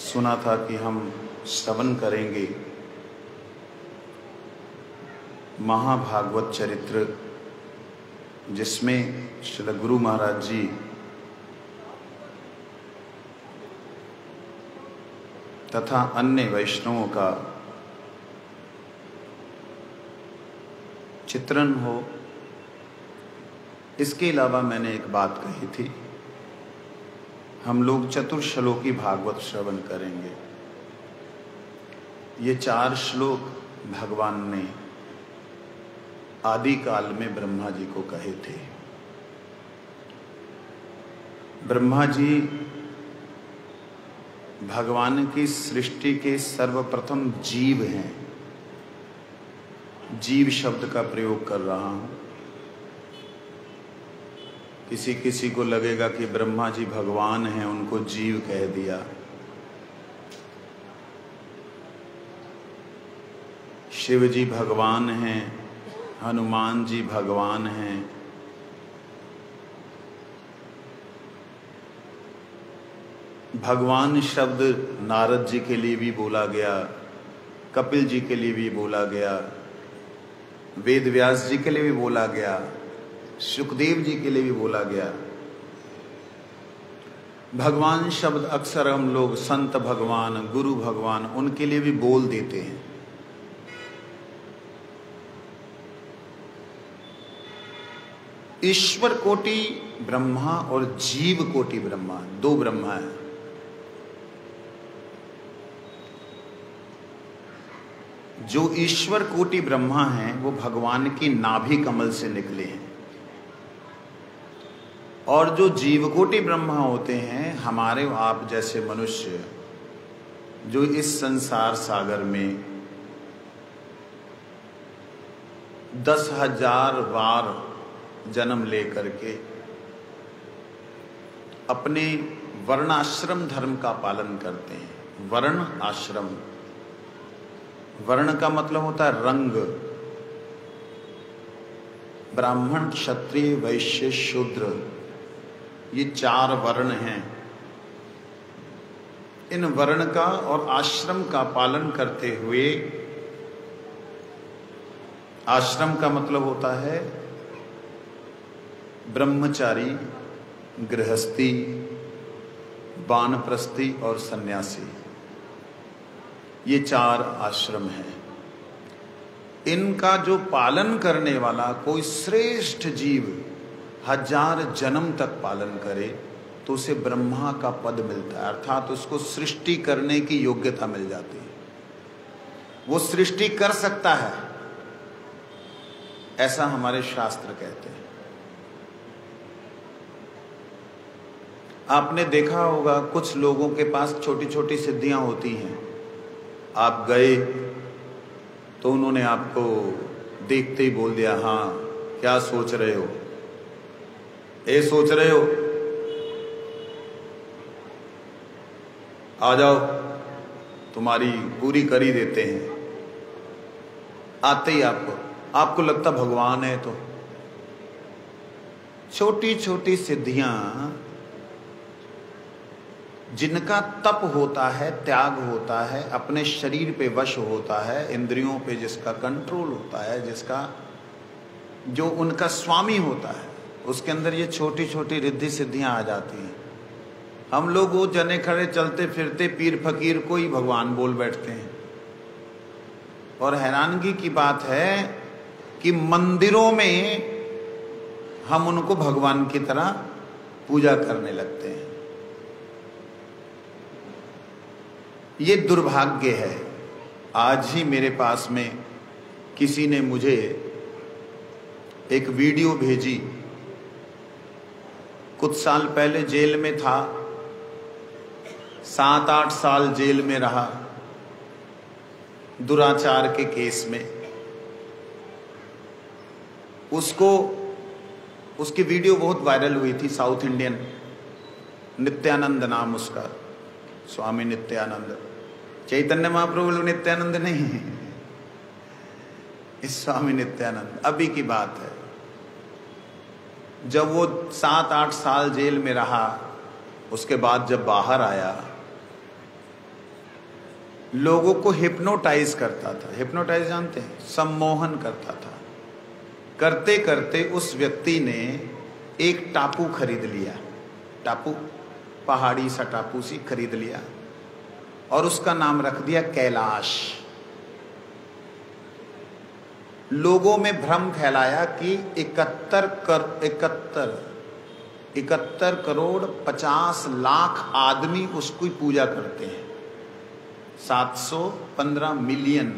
सुना था कि हम श्रवण करेंगे महाभागवत चरित्र, जिसमें श्री गुरु महाराज जी तथा अन्य वैष्णवों का चित्रण हो। इसके अलावा मैंने एक बात कही थी, हम लोग चतुर्श्लोकी भागवत श्रवण करेंगे। ये 4 श्लोक भगवान ने आदि काल में ब्रह्मा जी को कहे थे। ब्रह्मा जी भगवान की सृष्टि के सर्वप्रथम जीव हैं। जीव शब्द का प्रयोग कर रहा हूं। किसी को लगेगा कि ब्रह्मा जी भगवान हैं, उनको जीव कह दिया। शिव जी भगवान हैं, हनुमान जी भगवान हैं, भगवान शब्द नारद जी के लिए भी बोला गया, कपिल जी के लिए भी बोला गया, वेद व्यास जी के लिए भी बोला गया, सुखदेव जी के लिए भी बोला गया। भगवान शब्द अक्सर हम लोग संत भगवान, गुरु भगवान, उनके लिए भी बोल देते हैं। ईश्वर कोटि ब्रह्मा और जीव कोटि ब्रह्मा, 2 ब्रह्मा है। जो ईश्वर कोटि ब्रह्मा हैं वो भगवान की नाभि कमल से निकले हैं, और जो जीव कोटि ब्रह्मा होते हैं हमारे आप जैसे मनुष्य, जो इस संसार सागर में 10,000 बार जन्म लेकर के अपने वर्णाश्रम धर्म का पालन करते हैं। वर्ण आश्रम, वर्ण का मतलब होता है रंग। ब्राह्मण, क्षत्रिय, वैश्य, शूद्र, ये 4 वर्ण हैं। इन वर्ण का और आश्रम का पालन करते हुए, आश्रम का मतलब होता है ब्रह्मचारी, गृहस्थी, वानप्रस्थी और सन्यासी। ये 4 आश्रम हैं। इनका जो पालन करने वाला कोई श्रेष्ठ जीव 1000 जन्म तक पालन करे तो उसे ब्रह्मा का पद मिलता है, अर्थात उसको सृष्टि करने की योग्यता मिल जाती है। वो सृष्टि कर सकता है, ऐसा हमारे शास्त्र कहते हैं। आपने देखा होगा कुछ लोगों के पास छोटी छोटी सिद्धियां होती हैं। आप गए तो उन्होंने आपको देखते ही बोल दिया, हाँ क्या सोच रहे हो, ये सोच रहे हो, आ जाओ तुम्हारी पूरी कर ही देते हैं। आते ही आपको लगता भगवान है। तो छोटी छोटी सिद्धियां, जिनका तप होता है, त्याग होता है, अपने शरीर पे वश होता है, इंद्रियों पे जिसका कंट्रोल होता है, जिसका जो उनका स्वामी होता है, उसके अंदर ये छोटी छोटी रिद्धि सिद्धियां आ जाती हैं। हम लोग वो जने खड़े चलते फिरते पीर फकीर को ही भगवान बोल बैठते हैं। और हैरानगी की बात है कि मंदिरों में हम उनको भगवान की तरह पूजा करने लगते हैं। ये दुर्भाग्य है। आज ही मेरे पास में किसी ने मुझे एक वीडियो भेजी। कुछ साल पहले जेल में था, 7-8 साल जेल में रहा दुराचार के केस में। उसकी वीडियो बहुत वायरल हुई थी। साउथ इंडियन, नित्यानंद नाम उसका, स्वामी नित्यानंद, चैतन्य महाप्रभु नित्यानंद नहीं, इस स्वामी नित्यानंद। अभी की बात है, जब वो 7-8 साल जेल में रहा, उसके बाद जब बाहर आया लोगों को हिप्नोटाइज करता था। हिप्नोटाइज जानते हैं? सम्मोहन करता था। करते करते उस व्यक्ति ने एक टापू खरीद लिया, टापू, पहाड़ी सा टापू सी खरीद लिया और उसका नाम रख दिया कैलाश। लोगों में भ्रम फैलाया कि 71 करोड़ 50 लाख आदमी उसकी पूजा करते हैं, 715 मिलियन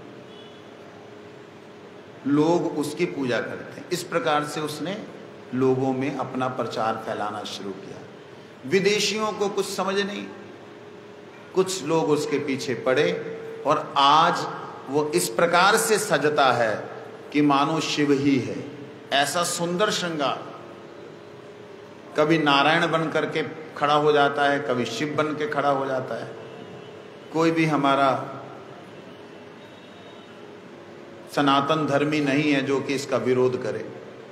लोग उसकी पूजा करते हैं। इस प्रकार से उसने लोगों में अपना प्रचार फैलाना शुरू किया। विदेशियों को कुछ समझ नहीं, कुछ लोग उसके पीछे पड़े और आज वो इस प्रकार से सजता है कि मानो शिव ही है। ऐसा सुंदर श्रृंगार, कभी नारायण बन करके खड़ा हो जाता है, कभी शिव बन के खड़ा हो जाता है। कोई भी हमारा सनातन धर्मी नहीं है जो कि इसका विरोध करे।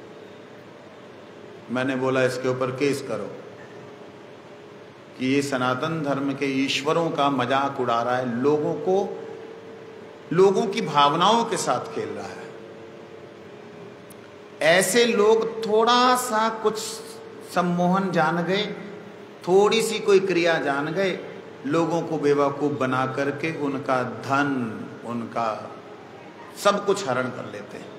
मैंने बोला इसके ऊपर केस करो कि ये सनातन धर्म के ईश्वरों का मजाक उड़ा रहा है, लोगों की भावनाओं के साथ खेल रहा है। ऐसे लोग थोड़ा सा कुछ सम्मोहन जान गए, थोड़ी सी कोई क्रिया जान गए, लोगों को बेवकूफ बना करके उनका धन, उनका सब कुछ हरण कर लेते हैं।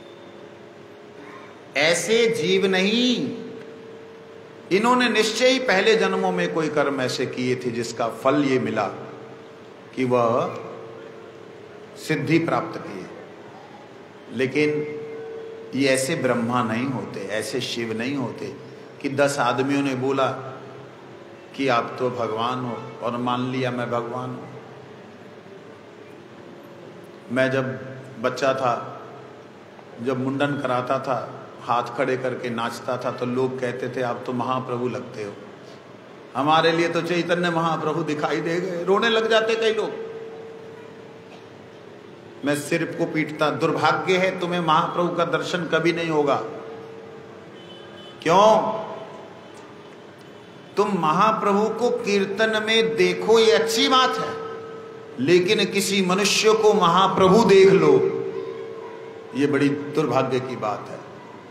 ऐसे जीव नहीं, इन्होंने निश्चय ही पहले जन्मों में कोई कर्म ऐसे किए थे जिसका फल ये मिला कि वह सिद्धि प्राप्त किए। लेकिन ये ऐसे ब्रह्मा नहीं होते, ऐसे शिव नहीं होते कि 10 आदमियों ने बोला कि आप तो भगवान हो और मान लिया मैं भगवान हूं। मैं जब बच्चा था, जब मुंडन कराता था, हाथ खड़े करके नाचता था तो लोग कहते थे आप तो महाप्रभु लगते हो। हमारे लिए तो चैतन्य महाप्रभु दिखाई दे गए, रोने लग जाते कई लोग। मैं सिर को पीटता, दुर्भाग्य है तुम्हें महाप्रभु का दर्शन कभी नहीं होगा। क्यों? तुम महाप्रभु को कीर्तन में देखो ये अच्छी बात है, लेकिन किसी मनुष्य को महाप्रभु देख लो ये बड़ी दुर्भाग्य की बात है।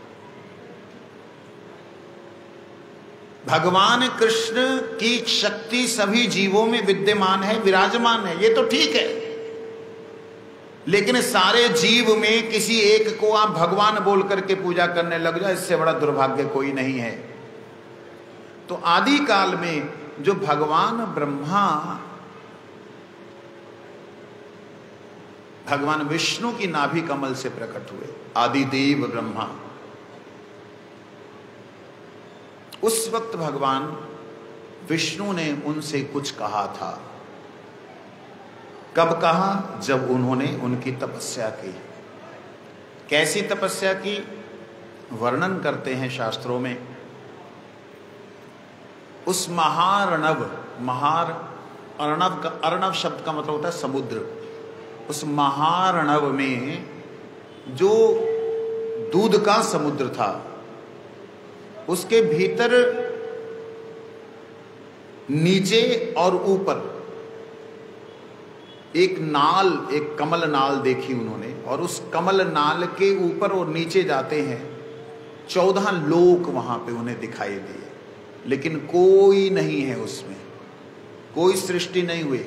भगवान कृष्ण की शक्ति सभी जीवों में विद्यमान है, विराजमान है, ये तो ठीक है, लेकिन सारे जीव में किसी एक को आप भगवान बोल करके पूजा करने लग जाए, इससे बड़ा दुर्भाग्य कोई नहीं है। तो आदि काल में जो भगवान ब्रह्मा भगवान विष्णु की नाभि कमल से प्रकट हुए, आदिदेव ब्रह्मा, उस वक्त भगवान विष्णु ने उनसे कुछ कहा था। कब कहा? जब उन्होंने उनकी तपस्या की। कैसी तपस्या की? वर्णन करते हैं शास्त्रों में। उस महार्णव, अर्णव शब्द का मतलब होता है समुद्र। उस महार्णव में जो दूध का समुद्र था, उसके भीतर नीचे और ऊपर एक नाल, एक कमल नाल देखी उन्होंने, और उस कमल नाल के ऊपर और नीचे जाते हैं 14 लोक वहां पे उन्हें दिखाई दिए, लेकिन कोई नहीं है उसमें, कोई सृष्टि नहीं हुई।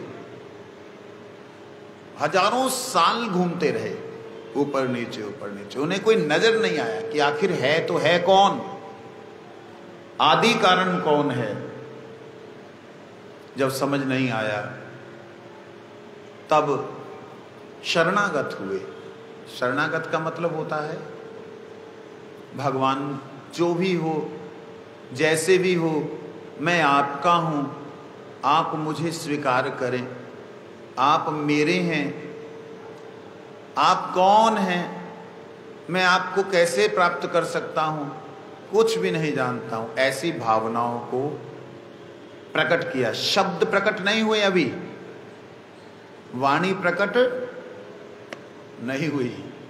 हजारों साल घूमते रहे ऊपर नीचे, उन्हें कोई नजर नहीं आया कि आखिर है तो है कौन, आदि कारण कौन है। जब समझ नहीं आया तब शरणागत हुए। शरणागत का मतलब होता है भगवान जो भी हो, जैसे भी हो, मैं आपका हूं, आप मुझे स्वीकार करें, आप मेरे हैं। आप कौन हैं? मैं आपको कैसे प्राप्त कर सकता हूं? कुछ भी नहीं जानता हूं। ऐसी भावनाओं को प्रकट किया। शब्द प्रकट नहीं हुए, अभी वाणी प्रकट नहीं हुई,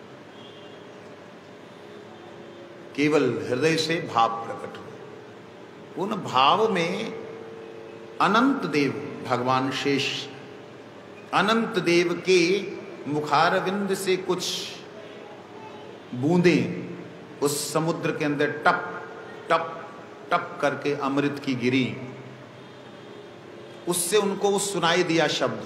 केवल हृदय से भाव प्रकट हुए। उन भाव में अनंत देव भगवान शेष अनंत देव के मुखारविंद से कुछ बूंदें उस समुद्र के अंदर टप टप टप करके अमृत की गिरी, उससे उनको सुनाई दिया शब्द।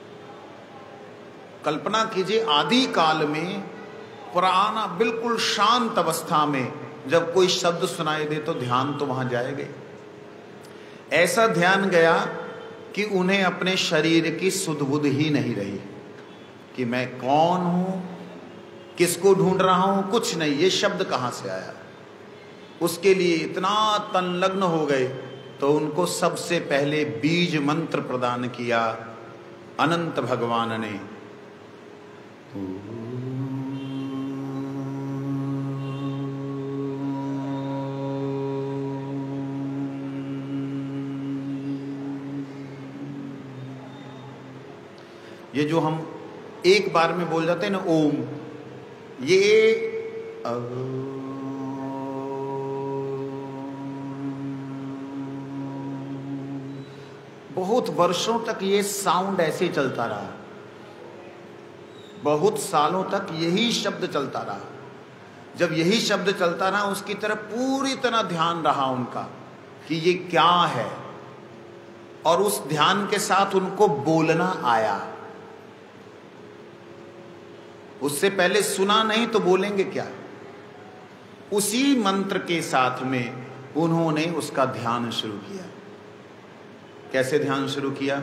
कल्पना कीजिए आदि काल में पुराना बिल्कुल शांत अवस्था में जब कोई शब्द सुनाई दे तो ध्यान तो वहां जाएगा। ऐसा ध्यान गया कि उन्हें अपने शरीर की सुध बुध ही नहीं रही कि मैं कौन हूं, किसको ढूंढ रहा हूं, कुछ नहीं, ये शब्द कहां से आया। उसके लिए इतना तन्लग्न हो गए तो उनको सबसे पहले बीज मंत्र प्रदान किया अनंत भगवान ने। ये जो हम एक बार में बोल जाते हैं ना ओम, ये बहुत वर्षों तक ये साउंड ऐसे चलता रहा, बहुत सालों तक यही शब्द चलता रहा। जब यही शब्द चलता रहा उसकी तरफ पूरी तरह ध्यान रहा उनका कि ये क्या है, और उस ध्यान के साथ उनको बोलना आया। उससे पहले सुना नहीं तो बोलेंगे क्या। उसी मंत्र के साथ में उन्होंने उसका ध्यान शुरू किया। कैसे ध्यान शुरू किया?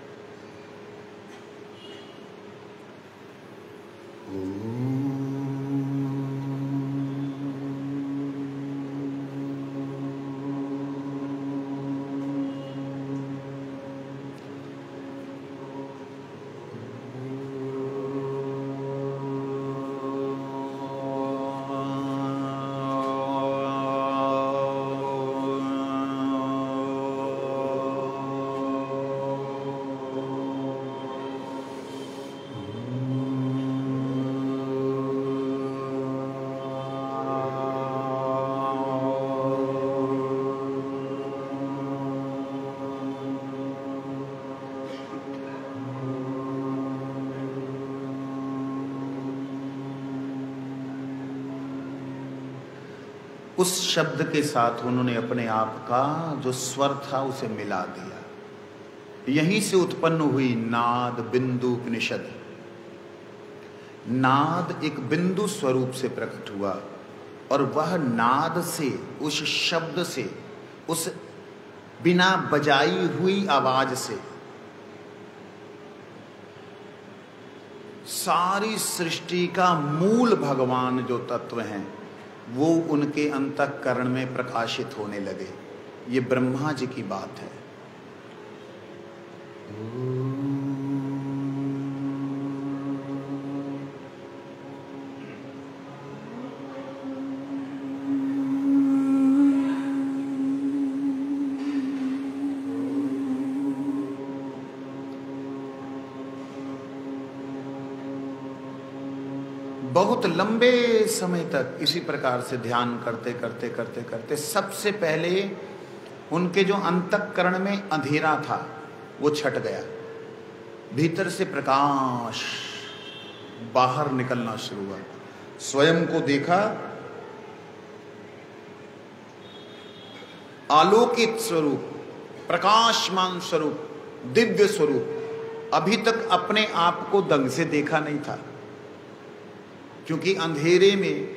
उस शब्द के साथ उन्होंने अपने आप का जो स्वर था उसे मिला दिया। यहीं से उत्पन्न हुई नाद बिंदु उपनिषद। नाद एक बिंदु स्वरूप से प्रकट हुआ और वह नाद से, उस शब्द से, उस बिना बजाई हुई आवाज से सारी सृष्टि का मूल भगवान जो तत्व हैं वो उनके अंतःकरण में प्रकाशित होने लगे। ये ब्रह्मा जी की बात है। बहुत लंबे समय तक इसी प्रकार से ध्यान करते करते करते करते सबसे पहले उनके जो अंतःकरण में अंधेरा था वो छट गया। भीतर से प्रकाश बाहर निकलना शुरू हुआ। स्वयं को देखा आलोकित स्वरूप, प्रकाशमान स्वरूप, दिव्य स्वरूप। अभी तक अपने आप को दंग से देखा नहीं था, क्योंकि अंधेरे में,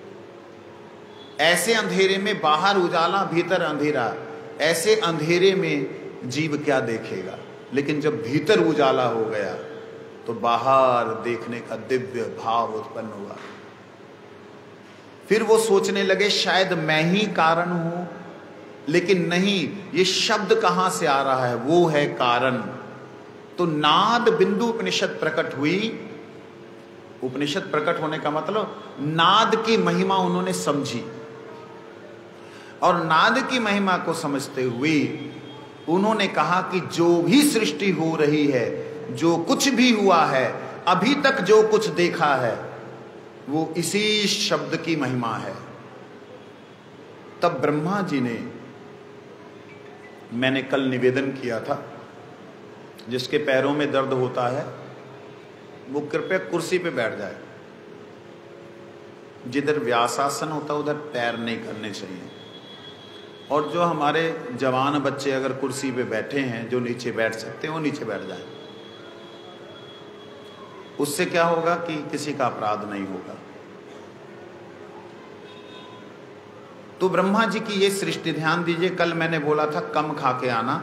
ऐसे अंधेरे में बाहर उजाला भीतर अंधेरा, ऐसे अंधेरे में जीव क्या देखेगा। लेकिन जब भीतर उजाला हो गया तो बाहर देखने का दिव्य भाव उत्पन्न हुआ। फिर वो सोचने लगे शायद मैं ही कारण हूं, लेकिन नहीं, ये शब्द कहां से आ रहा है, वो है कारण। तो नाद बिंदु उपनिषद प्रकट हुई। उपनिषद प्रकट होने का मतलब नाद की महिमा उन्होंने समझी, और नाद की महिमा को समझते हुए उन्होंने कहा कि जो भी सृष्टि हो रही है, जो कुछ भी हुआ है, अभी तक जो कुछ देखा है, वो इसी शब्द की महिमा है। तब ब्रह्मा जी ने, मैंने कल निवेदन किया था, जिसके पैरों में दर्द होता है वो कृपया कुर्सी पे बैठ जाए। जिधर व्यासासन होता है उधर पैर नहीं करने चाहिए। और जो हमारे जवान बच्चे अगर कुर्सी पे बैठे हैं, जो नीचे बैठ सकते हैं, वो नीचे बैठ जाए। उससे क्या होगा कि किसी का अपराध नहीं होगा। तो ब्रह्मा जी की ये सृष्टि, ध्यान दीजिए, कल मैंने बोला था कम खा के आना,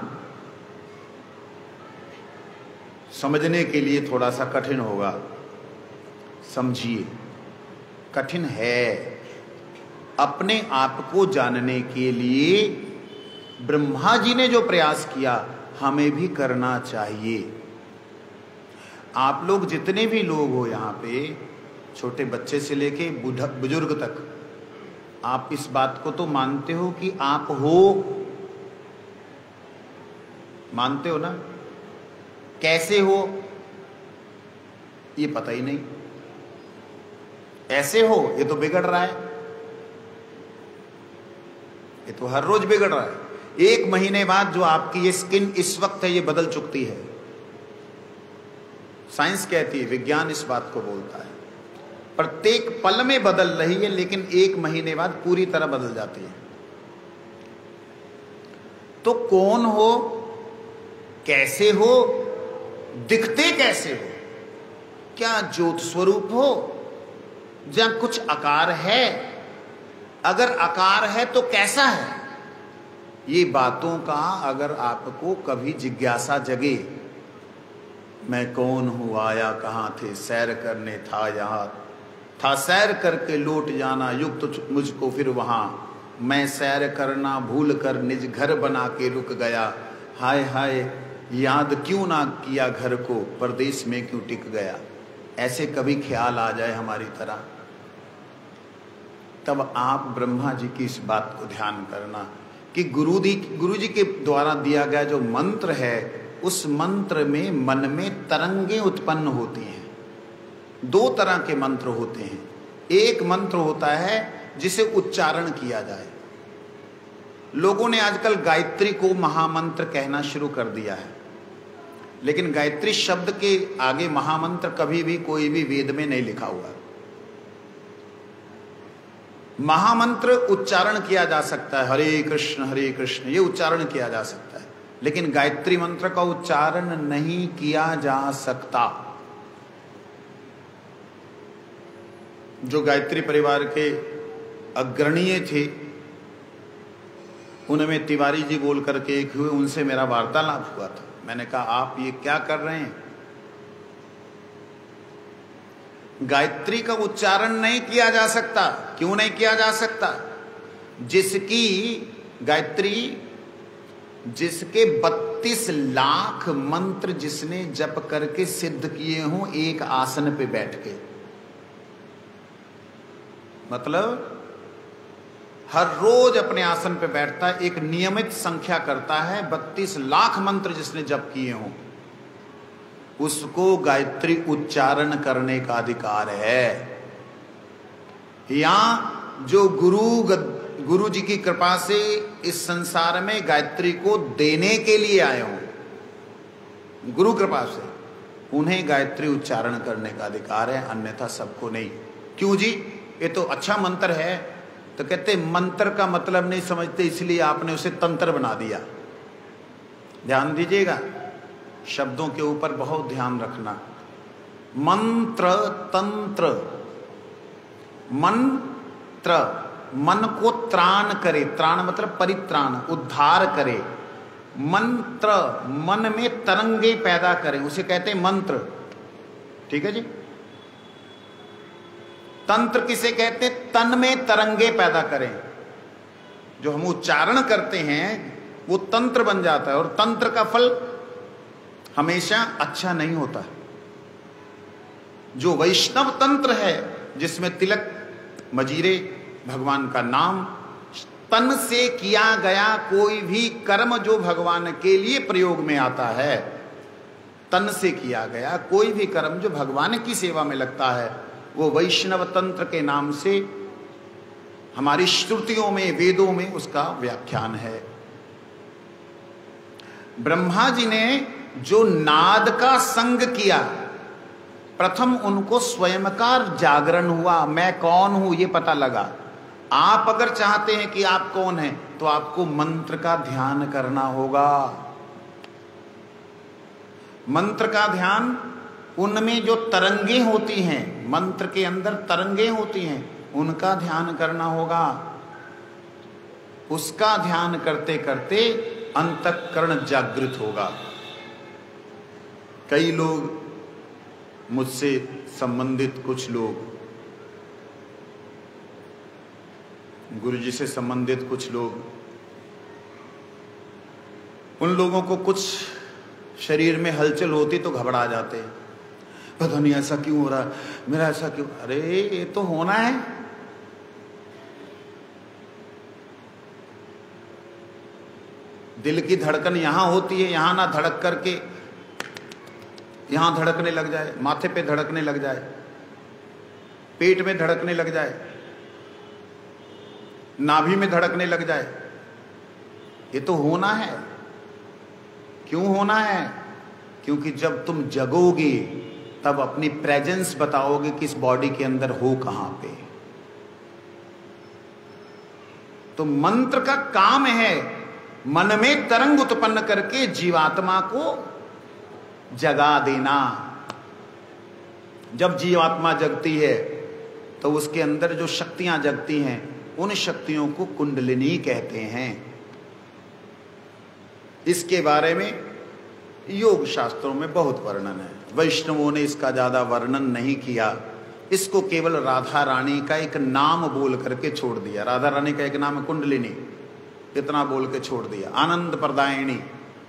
समझने के लिए थोड़ा सा कठिन होगा। समझिए, कठिन है। अपने आप को जानने के लिए ब्रह्मा जी ने जो प्रयास किया हमें भी करना चाहिए। आप लोग जितने भी लोग हो यहाँ पे, छोटे बच्चे से लेके बुजुर्ग तक, आप इस बात को तो मानते हो कि आप हो, मानते हो ना? कैसे हो ये पता ही नहीं। ऐसे हो ये तो बिगड़ रहा है, ये तो हर रोज बिगड़ रहा है। 1 महीने बाद जो आपकी ये स्किन इस वक्त है ये बदल चुकती है। साइंस कहती है, विज्ञान इस बात को बोलता है, प्रत्येक पल में बदल रही है, लेकिन 1 महीने बाद पूरी तरह बदल जाती है। तो कौन हो, कैसे हो, दिखते कैसे हो, क्या ज्योत स्वरूप हो, या कुछ आकार है? अगर आकार है तो कैसा है? ये बातों का अगर आपको कभी जिज्ञासा जगे, मैं कौन हूं, आया कहां थे, सैर करने था यहां, था सैर करके लौट जाना, युक्त मुझको फिर वहां, मैं सैर करना भूल कर निज घर बना के रुक गया, हाय हाय याद क्यों ना किया घर को, परदेश में क्यों टिक गया। ऐसे कभी ख्याल आ जाए हमारी तरह, तब आप ब्रह्मा जी की इस बात को ध्यान करना कि गुरु जी के द्वारा दिया गया जो मंत्र है, उस मंत्र में मन में तरंगें उत्पन्न होती हैं। 2 तरह के मंत्र होते हैं। एक मंत्र होता है जिसे उच्चारण किया जाए। लोगों ने आजकल गायत्री को महामंत्र कहना शुरू कर दिया है, लेकिन गायत्री शब्द के आगे महामंत्र कभी भी कोई भी वेद में नहीं लिखा हुआ। महामंत्र उच्चारण किया जा सकता है, हरे कृष्ण ये उच्चारण किया जा सकता है, लेकिन गायत्री मंत्र का उच्चारण नहीं किया जा सकता। जो गायत्री परिवार के अग्रणीय थे, उनमें तिवारी जी बोल करके एक हुए, उनसे मेरा वार्तालाप हुआ था। मैंने कहा आप ये क्या कर रहे हैं? गायत्री का उच्चारण नहीं किया जा सकता। क्यों नहीं किया जा सकता? जिसकी गायत्री, जिसके 32 लाख मंत्र जिसने जप करके सिद्ध किए हों एक आसन पे बैठ के, मतलब हर रोज अपने आसन पे बैठता है, एक नियमित संख्या करता है, 32 लाख मंत्र जिसने जप किए हों, उसको गायत्री उच्चारण करने का अधिकार है। या जो गुरु जी की कृपा से इस संसार में गायत्री को देने के लिए आए हों, गुरु कृपा से, उन्हें गायत्री उच्चारण करने का अधिकार है, अन्यथा सबको नहीं। क्यों जी? ये तो अच्छा मंत्र है। तो कहते मंत्र का मतलब नहीं समझते, इसलिए आपने उसे तंत्र बना दिया। ध्यान दीजिएगा, शब्दों के ऊपर बहुत ध्यान रखना। मंत्र, तंत्र, मंत्र मन को त्राण करे, त्राण मतलब परित्राण, उद्धार करे। मंत्र मन में तरंगे पैदा करे, उसे कहते हैं मंत्र। ठीक है जी। तंत्र किसे कहते हैं? तन में तरंगे पैदा करें। जो हम उच्चारण करते हैं वो तंत्र बन जाता है, और तंत्र का फल हमेशा अच्छा नहीं होता। जो वैष्णव तंत्र है, जिसमें तिलक, मजीरे, भगवान का नाम, तन से किया गया कोई भी कर्म जो भगवान के लिए प्रयोग में आता है, तन से किया गया कोई भी कर्म जो भगवान की सेवा में लगता है, वो वैष्णव तंत्र के नाम से हमारी श्रुतियों में, वेदों में उसका व्याख्यान है। ब्रह्मा जी ने जो नाद का संग किया, प्रथम उनको स्वयं का जागरण हुआ, मैं कौन हूं ये पता लगा। आप अगर चाहते हैं कि आप कौन हैं तो आपको मंत्र का ध्यान करना होगा। मंत्र का ध्यान, उनमें जो तरंगे होती हैं, मंत्र के अंदर तरंगे होती हैं, उनका ध्यान करना होगा। उसका ध्यान करते करते अंतःकरण जागृत होगा। कई लोग, मुझसे संबंधित कुछ लोग, गुरुजी से संबंधित कुछ लोग, उन लोगों को कुछ शरीर में हलचल होती तो घबरा जाते, पता नहीं ऐसा क्यों हो रहा है, मेरा ऐसा क्यों। अरे ये तो होना है। दिल की धड़कन यहां होती है, यहां ना धड़क करके यहां धड़कने लग जाए, माथे पे धड़कने लग जाए, पेट में धड़कने लग जाए, नाभि में धड़कने लग जाए। ये तो होना है। क्यों होना है? क्योंकि जब तुम जगोगे तब अपनी प्रेजेंस बताओगे कि इस बॉडी के अंदर हो कहां पे। तो मंत्र का काम है मन में तरंग उत्पन्न करके जीवात्मा को जगा देना। जब जीवात्मा जगती है तो उसके अंदर जो शक्तियां जगती हैं, उन शक्तियों को कुंडलिनी कहते हैं। इसके बारे में योग शास्त्रों में बहुत वर्णन है। वैष्णवों ने इसका ज्यादा वर्णन नहीं किया, इसको केवल राधा रानी का एक नाम बोल करके छोड़ दिया। राधा रानी का एक नाम है कुंडलिनी, इतना बोल के छोड़ दिया। आनंद प्रदायिनी,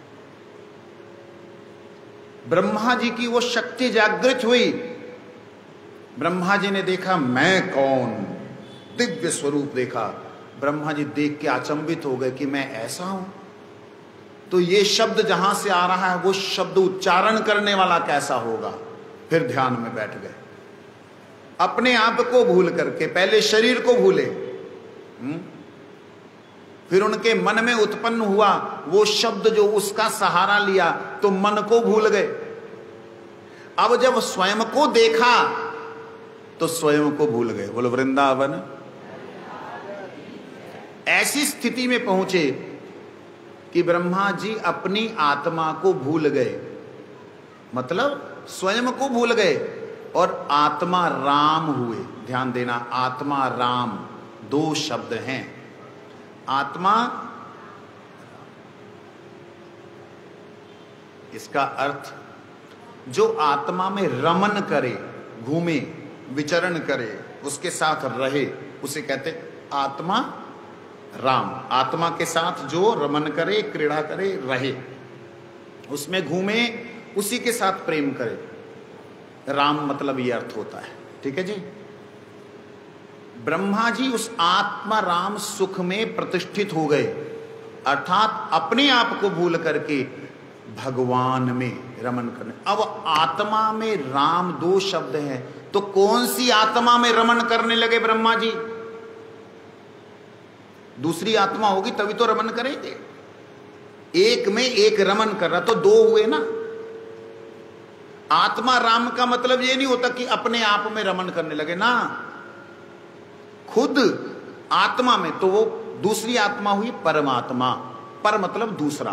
ब्रह्मा जी की वो शक्ति जागृत हुई। ब्रह्मा जी ने देखा मैं कौन, दिव्य स्वरूप देखा। ब्रह्मा जी देख के अचंभित हो गए कि मैं ऐसा हूं। तो ये शब्द जहां से आ रहा है वो शब्द उच्चारण करने वाला कैसा होगा। फिर ध्यान में बैठ गए, अपने आप को भूल करके। पहले शरीर को भूले, फिर उनके मन में उत्पन्न हुआ वो शब्द जो उसका सहारा लिया, तो मन को भूल गए। अब जब स्वयं को देखा तो स्वयं को भूल गए। बोलो वृंदावन। ऐसी स्थिति में पहुंचे कि ब्रह्मा जी अपनी आत्मा को भूल गए, मतलब स्वयं को भूल गए और आत्मा राम हुए। ध्यान देना, आत्मा राम दो शब्द हैं। आत्मा, इसका अर्थ जो आत्मा में रमन करे, घूमे, विचरण करे, उसके साथ रहे, उसे कहते आत्मा राम। आत्मा के साथ जो रमन करे, क्रीड़ा करे, रहे, उसमें घूमे, उसी के साथ प्रेम करे, राम मतलब ये अर्थ होता है। ठीक है जी। ब्रह्मा जी उस आत्मा राम सुख में प्रतिष्ठित हो गए, अर्थात अपने आप को भूल करके भगवान में रमन करने। अब आत्मा में राम दो शब्द हैं, तो कौन सी आत्मा में रमन करने लगे ब्रह्मा जी? दूसरी आत्मा होगी तभी तो रमन करेंगे। एक में एक रमन कर रहा तो दो हुए ना। आत्मा राम का मतलब ये नहीं होता कि अपने आप में रमन करने लगे ना, खुद आत्मा में। तो वो दूसरी आत्मा हुई परमात्मा। पर मतलब दूसरा।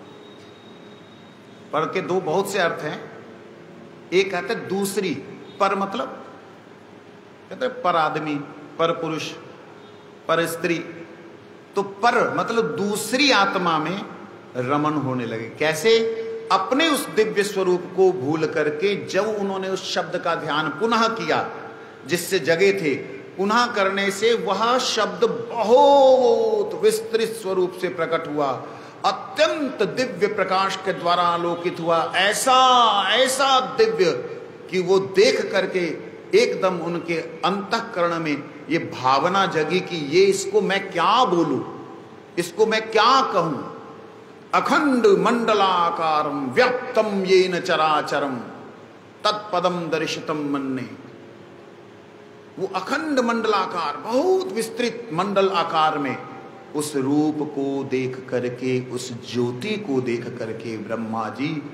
पर के दो बहुत से अर्थ हैं। एक कहते दूसरी, पर मतलब कहते पर आदमी, पर पुरुष, पर स्त्री। तो पर मतलब दूसरी आत्मा में रमन होने लगे। कैसे? अपने उस दिव्य स्वरूप को भूल करके जब उन्होंने उस शब्द का ध्यान पुनः किया जिससे जगे थे, पुनः करने से वह शब्द बहुत विस्तृत स्वरूप से प्रकट हुआ, अत्यंत दिव्य प्रकाश के द्वारा आलोकित हुआ। ऐसा ऐसा दिव्य कि वो देख करके एकदम उनके अंतःकरण में ये भावना जगी कि ये, इसको मैं क्या बोलूं, इसको मैं क्या कहूं। अखंड मंडलाकारम व्याप्तम येन चराचरम तत्पदम दर्शितम मन्ने। वो अखंड मंडलाकार, बहुत विस्तृत मंडल आकार में उस रूप को देख करके, उस ज्योति को देख करके ब्रह्मा जी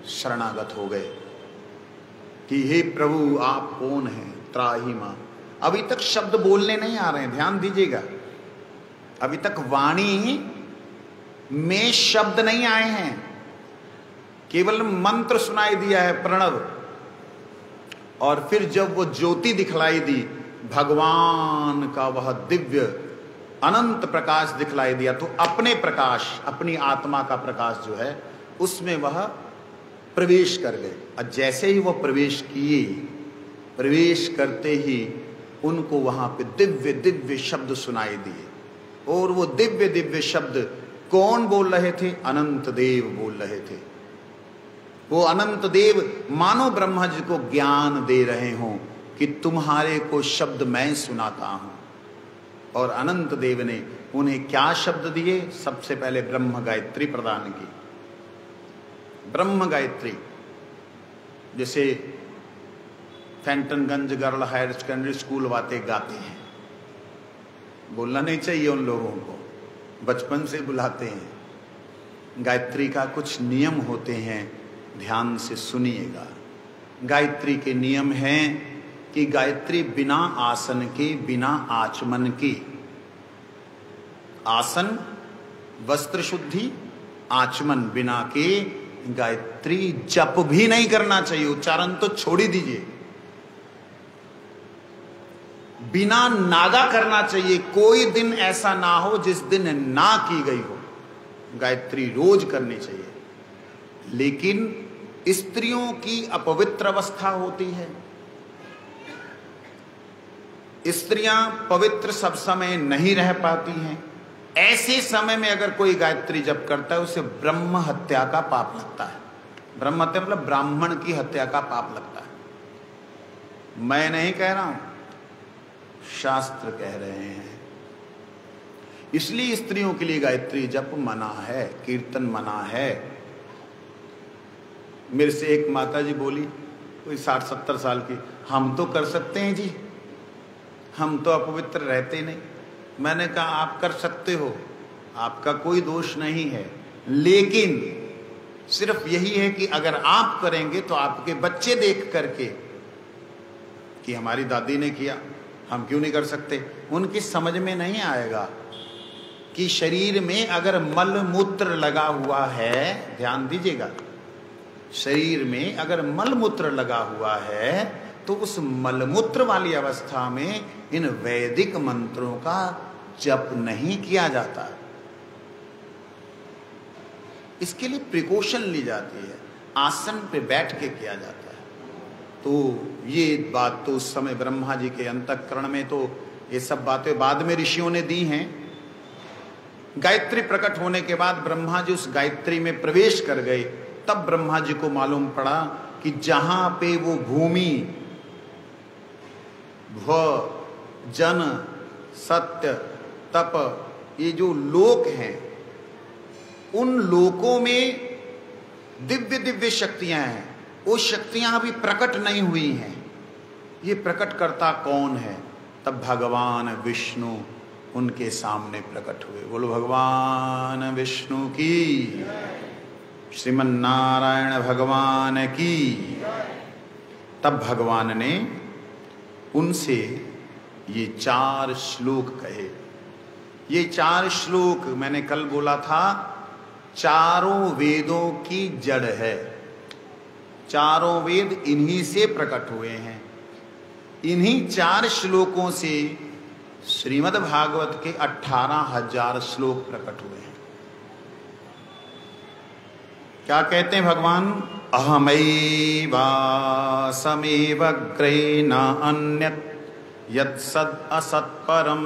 शरणागत हो गए कि हे प्रभु आप कौन हैं, त्राहि मां। अभी तक शब्द बोलने नहीं आ रहे हैं, ध्यान दीजिएगा, अभी तक वाणी में शब्द नहीं आए हैं, केवल मंत्र सुनाई दिया है, प्रणव। और फिर जब वो ज्योति दिखलाई दी, भगवान का वह दिव्य अनंत प्रकाश दिखलाई दिया, तो अपने प्रकाश, अपनी आत्मा का प्रकाश जो है उसमें वह प्रवेश कर गए। और जैसे ही वह प्रवेश किए, प्रवेश करते ही उनको वहां पे दिव्य दिव्य शब्द सुनाई दिए। और वो दिव्य दिव्य शब्द कौन बोल रहे थे? अनंत देव बोल रहे थे। वो अनंत देव मानो ब्रह्मा जी को ज्ञान दे रहे हों कि तुम्हारे को शब्द मैं सुनाता हूं। और अनंत देव ने उन्हें क्या शब्द दिए? सबसे पहले ब्रह्म गायत्री प्रदान की। ब्रह्म गायत्री, जैसे फैंटनगंज गर्ल हायर सेकेंडरी स्कूल वाले गाते हैं, बोलना नहीं चाहिए उन लोगों को, बचपन से बुलाते हैं। गायत्री का कुछ नियम होते हैं, ध्यान से सुनिएगा। गायत्री के नियम हैं कि गायत्री बिना आसन के, बिना आचमन के, आसन वस्त्र शुद्धि, आचमन बिना के गायत्री जप भी नहीं करना चाहिए। उच्चारण तो छोड़ ही दीजिए, बिना नागा करना चाहिए। कोई दिन ऐसा ना हो जिस दिन ना की गई हो। गायत्री रोज करनी चाहिए। लेकिन स्त्रियों की अपवित्र अवस्था होती है, स्त्रियां पवित्र सब समय नहीं रह पाती हैं। ऐसे समय में अगर कोई गायत्री जप करता है, उसे ब्रह्म हत्या का पाप लगता है। ब्रह्म हत्या मतलब ब्राह्मण की हत्या का पाप लगता है। मैं नहीं कह रहा हूं, शास्त्र कह रहे हैं। इसलिए स्त्रियों के लिए गायत्री जप मना है, कीर्तन मना है। मेरे से एक माता जी बोली, कोई 60-70 साल की, हम तो कर सकते हैं जी, हम तो अपवित्र रहते नहीं। मैंने कहा आप कर सकते हो, आपका कोई दोष नहीं है, लेकिन सिर्फ यही है कि अगर आप करेंगे तो आपके बच्चे देख करके कि हमारी दादी ने किया, हम क्यों नहीं कर सकते। उनकी समझ में नहीं आएगा कि शरीर में अगर मल मूत्र लगा हुआ है, ध्यान दीजिएगा, शरीर में अगर मल मूत्र लगा हुआ है तो उस मलमूत्र वाली अवस्था में इन वैदिक मंत्रों का जप नहीं किया जाता। इसके लिए प्रिकॉशन ली जाती है, आसन पे बैठ के किया जाता है। तो ये बात तो उस समय ब्रह्मा जी के अंतःकरण में, तो ये सब बातें बाद में ऋषियों ने दी हैं। गायत्री प्रकट होने के बाद ब्रह्मा जी उस गायत्री में प्रवेश कर गए। तब ब्रह्मा जी को मालूम पड़ा कि जहां पे वो भूमि, भ, जन, सत्य, तप, ये जो लोक हैं, उन लोकों में दिव्य दिव्य शक्तियां हैं। वो शक्तियां अभी प्रकट नहीं हुई हैं। ये प्रकट करता कौन है? तब भगवान विष्णु उनके सामने प्रकट हुए। बोलो भगवान विष्णु की, श्रीमन नारायण भगवान की। तब भगवान ने उनसे ये 4 श्लोक कहे। ये 4 श्लोक मैंने कल बोला था, चारों वेदों की जड़ है। चारों वेद इन्हीं से प्रकट हुए हैं। इन्हीं 4 श्लोकों से श्रीमद् भागवत के 18,000 श्लोक प्रकट हुए हैं। क्या कहते हैं भगवान? अहमैवासमेव अग्रे न अन्यत् यत्सद् असत्परं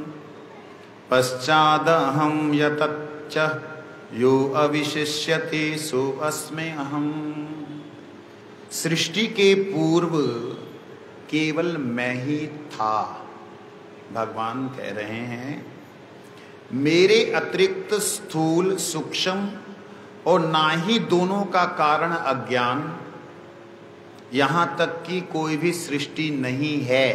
पश्चादहं यतच्च यो अविशिष्यते सो अस्मि अहम्। सृष्टि के पूर्व केवल मैं ही था। भगवान कह रहे हैं मेरे अतिरिक्त स्थूल, सूक्ष्म और ना ही दोनों का कारण अज्ञान, यहां तक कि कोई भी सृष्टि नहीं है।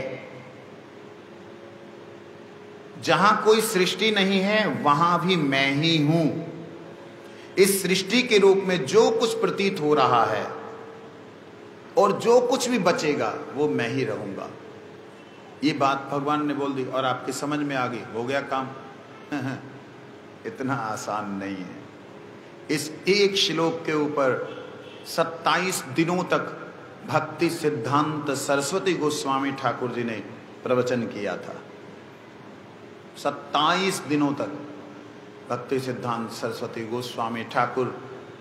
जहां कोई सृष्टि नहीं है वहां भी मैं ही हूं। इस सृष्टि के रूप में जो कुछ प्रतीत हो रहा है और जो कुछ भी बचेगा वो मैं ही रहूंगा। ये बात भगवान ने बोल दी और आपकी समझ में आ गई, हो गया काम। इतना आसान नहीं है। इस एक श्लोक के ऊपर 27 दिनों तक भक्ति सिद्धांत सरस्वती गोस्वामी ठाकुर जी ने प्रवचन किया था। 27 दिनों तक भक्ति सिद्धांत सरस्वती गोस्वामी ठाकुर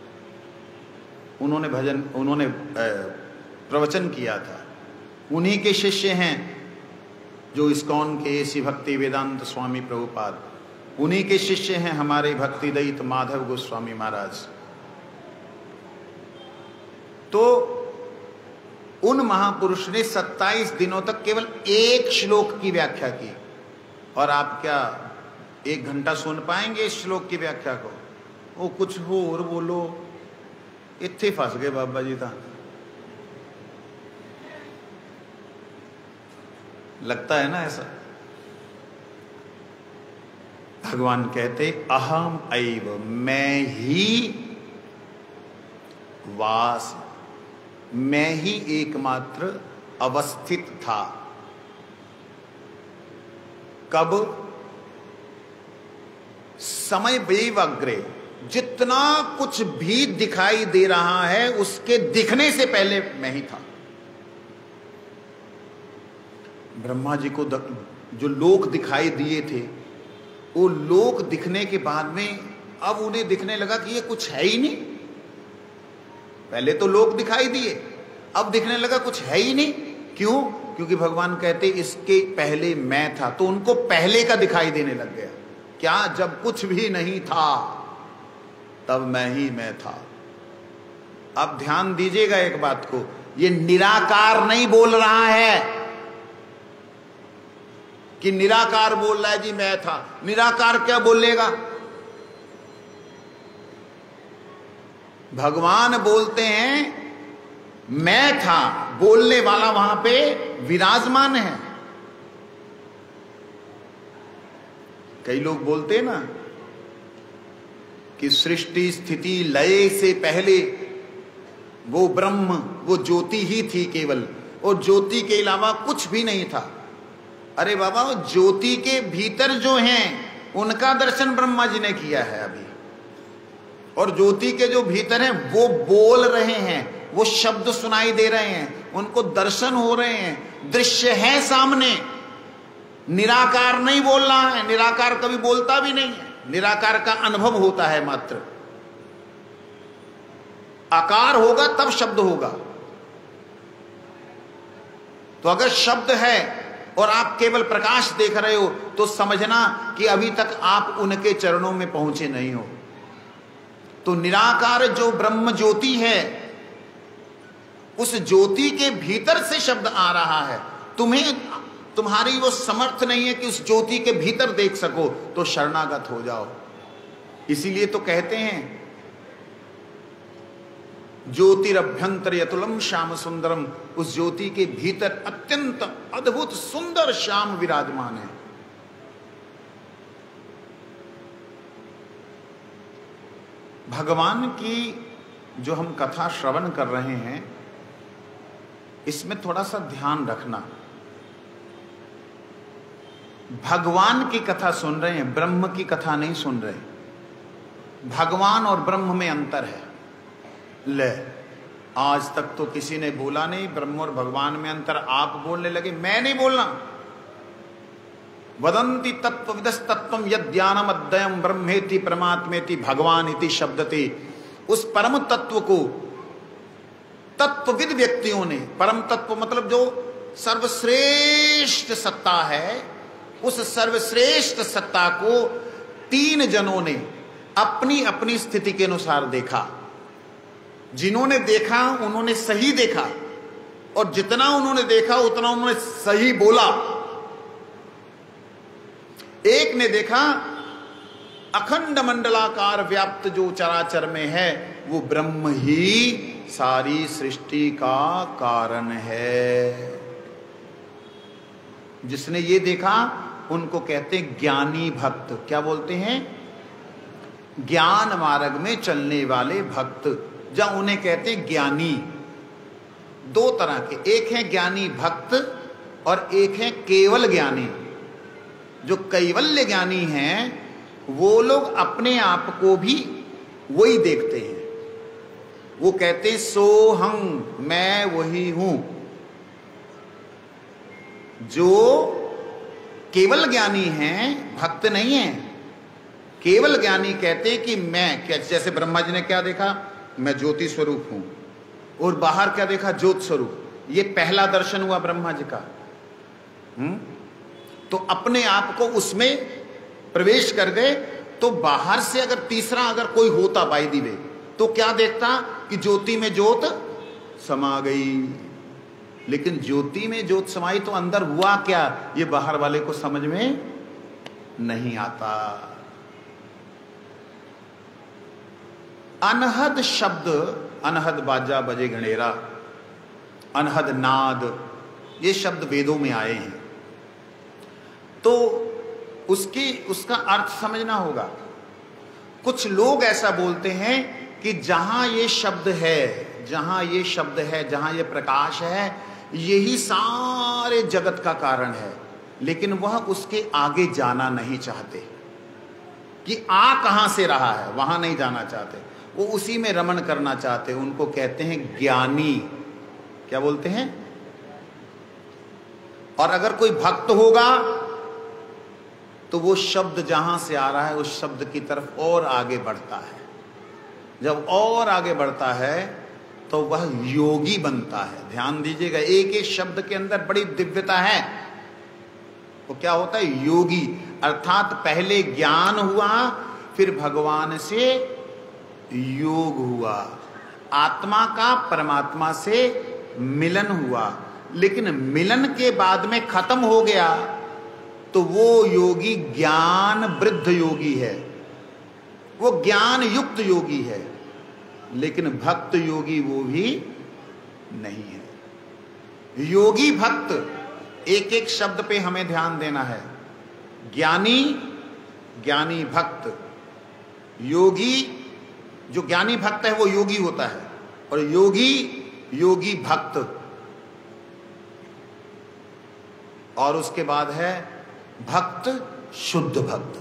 उन्होंने प्रवचन किया था। उन्हीं के शिष्य हैं जो इस्कॉन के श्री भक्ति वेदांत स्वामी प्रभुपाद, उन्हीं के शिष्य हैं हमारे भक्ति दयित माधव गोस्वामी महाराज। तो उन महापुरुष ने 27 दिनों तक केवल एक श्लोक की व्याख्या की। और आप क्या 1 घंटा सुन पाएंगे इस श्लोक की व्याख्या को? वो कुछ हो और बोलो, इत्थे फंस गए बाबा जी। था लगता है ना ऐसा। भगवान कहते अहम ऐव, मैं ही वास, मैं ही एकमात्र अवस्थित था। कब? समय वैवग्रे, जितना कुछ भी दिखाई दे रहा है उसके दिखने से पहले मैं ही था। ब्रह्मा जी को जो लोक दिखाई दिए थे, वो लोक दिखने के बाद में अब उन्हें दिखने लगा कि ये कुछ है ही नहीं। पहले तो लोक दिखाई दिए, अब दिखने लगा कुछ है ही नहीं। क्यों? क्योंकि भगवान कहते इसके पहले मैं था, तो उनको पहले का दिखाई देने लग गया। क्या? जब कुछ भी नहीं था तब मैं ही मैं था। अब ध्यान दीजिएगा एक बात को, ये निराकार नहीं बोल रहा है कि निराकार बोल रहा है जी मैं था। निराकार क्या बोलेगा? भगवान बोलते हैं मैं था, बोलने वाला वहां पे विराजमान है। कई लोग बोलते हैं ना कि सृष्टि स्थिति लय से पहले वो ब्रह्म, वो ज्योति ही थी केवल, और ज्योति के अलावा कुछ भी नहीं था। अरे बाबा, ज्योति के भीतर जो हैं उनका दर्शन ब्रह्मा जी ने किया है अभी। और ज्योति के जो भीतर हैं वो बोल रहे हैं, वो शब्द सुनाई दे रहे हैं, उनको दर्शन हो रहे हैं, दृश्य है सामने। निराकार नहीं बोल रहा है, निराकार कभी बोलता भी नहीं है, निराकार का अनुभव होता है मात्र। आकार होगा तब शब्द होगा। तो अगर शब्द है और आप केवल प्रकाश देख रहे हो तो समझना कि अभी तक आप उनके चरणों में पहुंचे नहीं हो। तो निराकार जो ब्रह्म ज्योति है, उस ज्योति के भीतर से शब्द आ रहा है। तुम्हारी वो समर्थ नहीं है कि उस ज्योति के भीतर देख सको, तो शरणागत हो जाओ। इसीलिए तो कहते हैं ज्योतिरभ्यंतर यतुलम श्याम सुंदरम, उस ज्योति के भीतर अत्यंत अद्भुत सुंदर श्याम विराजमान है। भगवान की जो हम कथा श्रवण कर रहे हैं, इसमें थोड़ा सा ध्यान रखना। भगवान की कथा सुन रहे हैं, ब्रह्म की कथा नहीं सुन रहे। भगवान और ब्रह्म में अंतर है। ले, आज तक तो किसी ने बोला नहीं ब्रह्म और भगवान में अंतर, आप बोलने लगे। मैं नहीं बोलना। वदंती तत्वविदस् तत्वम यद् ज्ञानम अद्वयम् ब्रह्मेति परमात्मेति भगवान इति शब्दते। उस परम तत्व को तत्वविद व्यक्तियों ने, परम तत्व मतलब जो सर्वश्रेष्ठ सत्ता है, उस सर्वश्रेष्ठ सत्ता को 3 जनों ने अपनी अपनी स्थिति के अनुसार देखा। जिन्होंने देखा उन्होंने सही देखा, और जितना उन्होंने देखा उतना उन्होंने सही बोला। एक ने देखा अखंड मंडलाकार व्याप्त जो चराचर में है वो ब्रह्म ही सारी सृष्टि का कारण है। जिसने ये देखा उनको कहते हैं ज्ञानी भक्त। क्या बोलते हैं? ज्ञान मार्ग में चलने वाले भक्त, जहां उन्हें कहते हैं ज्ञानी। दो तरह के, एक है ज्ञानी भक्त और एक है केवल ज्ञानी। जो कैवल्य ज्ञानी हैं वो लोग अपने आप को भी वही देखते हैं। वो कहते हैं सोहं, मैं वही हूं। जो केवल ज्ञानी हैं, भक्त नहीं है, केवल ज्ञानी कहते हैं कि मैं क्या, जैसे ब्रह्मा जी ने क्या देखा, मैं ज्योति स्वरूप हूं, और बाहर क्या देखा, ज्योत स्वरूप। ये पहला दर्शन हुआ ब्रह्मा जी का। तो अपने आप को उसमें प्रवेश कर गए। तो बाहर से अगर तीसरा अगर कोई होता बाई दी वे, तो क्या देखता कि ज्योति में ज्योत समा गई। लेकिन ज्योति में ज्योत समाई तो अंदर हुआ क्या, ये बाहर वाले को समझ में नहीं आता। अनहद शब्द, अनहद बाजा बजे गणेरा, अनहद नाद, ये शब्द वेदों में आए हैं। तो उसका अर्थ समझना होगा। कुछ लोग ऐसा बोलते हैं कि जहां ये शब्द है, जहां ये शब्द है, जहां ये प्रकाश है, यही सारे जगत का कारण है। लेकिन वह उसके आगे जाना नहीं चाहते कि आ कहां से रहा है, वहां नहीं जाना चाहते। वो उसी में रमण करना चाहते हैं। उनको कहते हैं ज्ञानी। क्या बोलते हैं? और अगर कोई भक्त होगा तो वो शब्द जहां से आ रहा है उस शब्द की तरफ और आगे बढ़ता है। जब और आगे बढ़ता है तो वह योगी बनता है। ध्यान दीजिएगा, एक एक शब्द के अंदर बड़ी दिव्यता है। वो क्या होता है? योगी। अर्थात पहले ज्ञान हुआ, फिर भगवान से योग हुआ, आत्मा का परमात्मा से मिलन हुआ। लेकिन मिलन के बाद में खत्म हो गया तो वो योगी ज्ञान वृद्ध योगी है, वो ज्ञान युक्त योगी है। लेकिन भक्त योगी वो भी नहीं है। योगी भक्त, एक एक शब्द पे हमें ध्यान देना है। ज्ञानी, ज्ञानी भक्त। योगी, जो ज्ञानी भक्त है वो योगी होता है, और योगी, योगी भक्त। और उसके बाद है भक्त, शुद्ध भक्त।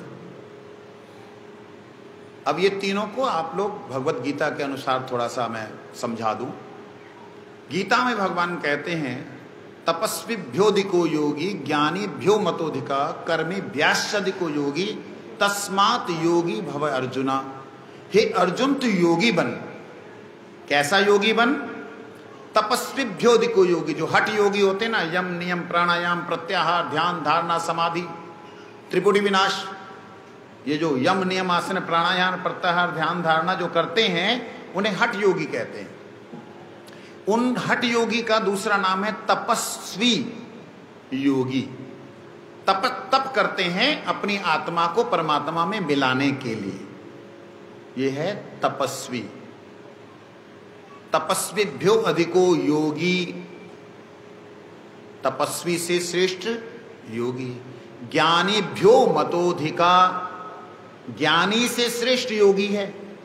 अब ये तीनों को आप लोग भगवत गीता के अनुसार थोड़ा सा मैं समझा दूं। गीता में भगवान कहते हैं तपस्विभ्योधिको योगी ज्ञानीभ्यो मतोधिका कर्मीभ्याश्चाधिको योगी तस्मात् योगी भव अर्जुना। हे अर्जुन, तू योगी बन। कैसा योगी बन? तपस्विभ्योधिको योगी, जो हठ योगी होते ना, यम नियम प्राणायाम प्रत्याहार ध्यान धारणा समाधि त्रिपुटी विनाश, ये जो यम नियम आसन प्राणायाम प्रत्याहार ध्यान धारणा जो करते हैं उन्हें हठ योगी कहते हैं। उन हठ योगी का दूसरा नाम है तपस्वी योगी। तप करते हैं अपनी आत्मा को परमात्मा में मिलाने के लिए, ये है तपस्वी। तपस्वीभ्यो अधिको योगी, तपस्वी से श्रेष्ठ योगी। ज्ञानीभ्यो मतोधिका, ज्ञानी से श्रेष्ठ योगी है,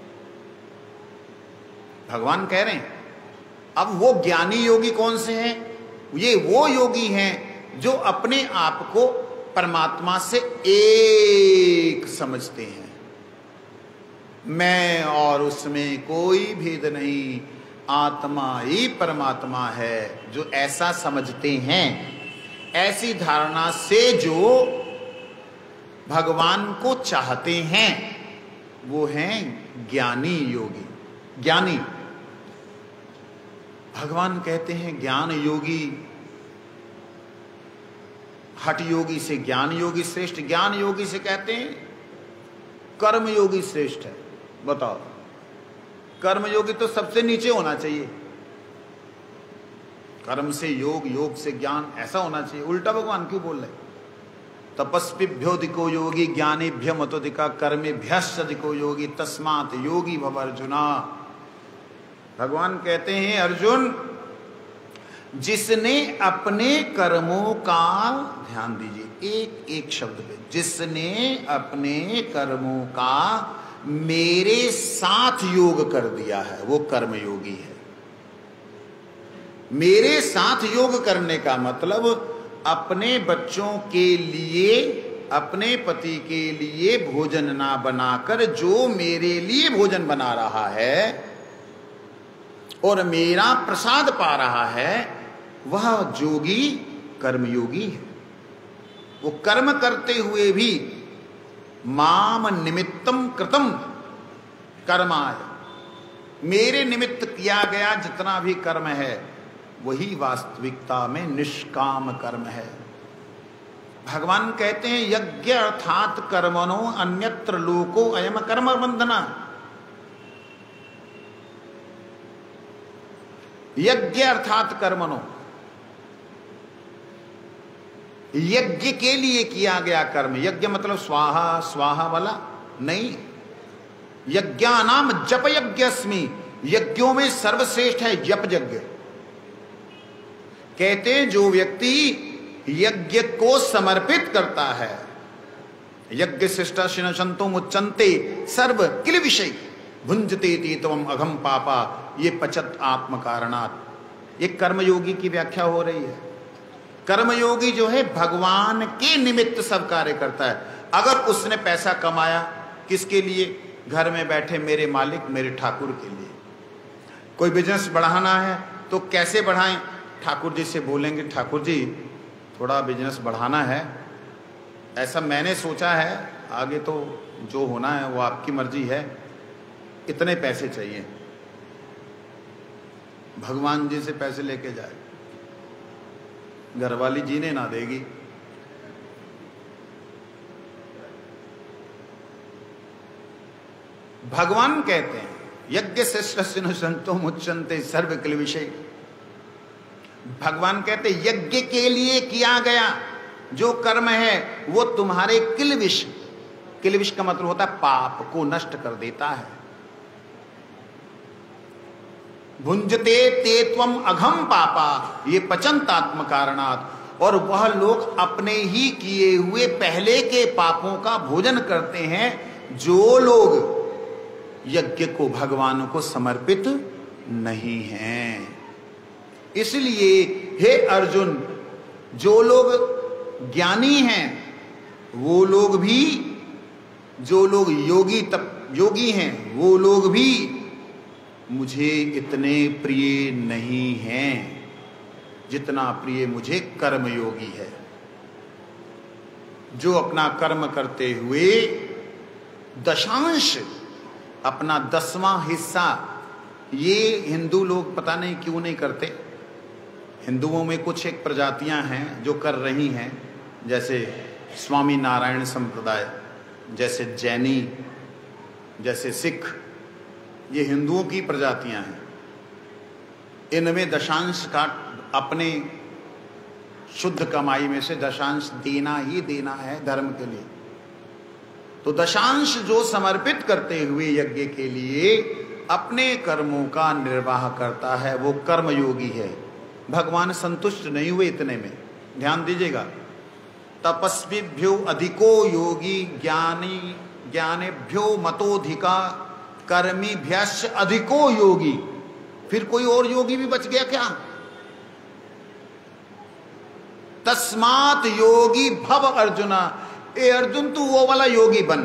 भगवान कह रहे हैं। अब वो ज्ञानी योगी कौन से हैं? ये वो योगी हैं जो अपने आप को परमात्मा से एक समझते हैं। मैं और उसमें कोई भेद नहीं, आत्मा ही परमात्मा है। जो ऐसा समझते हैं, ऐसी धारणा से जो भगवान को चाहते हैं, वो हैं ज्ञानी योगी। ज्ञानी, भगवान कहते हैं ज्ञान योगी, हठ योगी से ज्ञान योगी श्रेष्ठ। ज्ञान योगी से कहते हैं कर्म योगी श्रेष्ठ है। बताओ, कर्म योगी तो सबसे नीचे होना चाहिए। कर्म से योग, योग से ज्ञान, ऐसा होना चाहिए। उल्टा भगवान क्यों बोल रहे? तपस्विभ्योधिको योगी ज्ञानीभ्य मतोधिका कर्मेभ्यश्चाधिको योगी तस्मात् योगी भव अर्जुना। भगवान कहते हैं अर्जुन, जिसने अपने कर्मों का, ध्यान दीजिए एक एक शब्द पे, जिसने अपने कर्मों का मेरे साथ योग कर दिया है वो कर्मयोगी है। मेरे साथ योग करने का मतलब अपने बच्चों के लिए, अपने पति के लिए भोजन ना बनाकर जो मेरे लिए भोजन बना रहा है और मेरा प्रसाद पा रहा है, वह जोगी कर्मयोगी है। वो कर्म करते हुए भी माम निमित्तम कृतम कर्माय, मेरे निमित्त किया गया जितना भी कर्म है वही वास्तविकता में निष्काम कर्म है। भगवान कहते हैं यज्ञ अर्थात कर्मणो अन्यत्र लोको अयम कर्म बंधना। यज्ञ अर्थात कर्मणो, यज्ञ के लिए किया गया कर्म। यज्ञ मतलब स्वाहा स्वाहा वाला नहीं, यज्ञानाम जप यज्ञस्मि, यज्ञों में सर्वश्रेष्ठ है जप यज्ञ। कहते हैं जो व्यक्ति यज्ञ को समर्पित करता है, यज्ञ शिष्टा शिनशंतो मुच्चन्ते सर्व किल विषय भुंजते तीतवम अघम पापा, ये पचत आत्म कारणात्। ये कर्मयोगी की व्याख्या हो रही है। कर्मयोगी जो है भगवान के निमित्त सब कार्य करता है। अगर उसने पैसा कमाया किसके लिए? घर में बैठे मेरे मालिक मेरे ठाकुर के लिए। कोई बिजनेस बढ़ाना है तो कैसे बढ़ाएं? ठाकुर जी से बोलेंगे ठाकुर जी थोड़ा बिजनेस बढ़ाना है, ऐसा मैंने सोचा है, आगे तो जो होना है वो आपकी मर्जी है, इतने पैसे चाहिए। भगवान जी से पैसे लेके जाए, घरवाली जीने ना देगी। भगवान कहते हैं यज्ञ से संतो मुच्चन्ते सर्व किल विषय। भगवान कहते यज्ञ के लिए किया गया जो कर्म है वो तुम्हारे किलविष, किलविष का मतलब होता है पाप को नष्ट कर देता है। भुंजते ते त्वम अघम पापा, ये पचंतात्म कारणात्। और वह लोग अपने ही किए हुए पहले के पापों का भोजन करते हैं जो लोग यज्ञ को भगवान को समर्पित नहीं हैं। इसलिए हे अर्जुन, जो लोग ज्ञानी हैं वो लोग भी, जो लोग योगी हैं वो लोग भी मुझे इतने प्रिय नहीं हैं जितना प्रिय मुझे कर्मयोगी है। जो अपना कर्म करते हुए दशांश, अपना 10वां हिस्सा, ये हिंदू लोग पता नहीं क्यों नहीं करते। हिंदुओं में कुछ एक प्रजातियां हैं जो कर रही हैं, जैसे स्वामी नारायण संप्रदाय, जैसे जैनी, जैसे सिख, ये हिंदुओं की प्रजातियां हैं। इनमें दशांश का अपने शुद्ध कमाई में से दशांश देना ही देना है धर्म के लिए। तो दशांश जो समर्पित करते हुए यज्ञ के लिए अपने कर्मों का निर्वाह करता है वो कर्मयोगी है। भगवान संतुष्ट नहीं हुए इतने में, ध्यान दीजिएगा। तपस्वीभ्यो अधिको योगी ज्ञानी ज्ञानेभ्यो मतोधिका कर्मीभ्यश्च अधिको योगी। फिर कोई और योगी भी बच गया क्या? तस्मात् योगी भव अर्जुना, ए अर्जुन तू वो वाला योगी बन।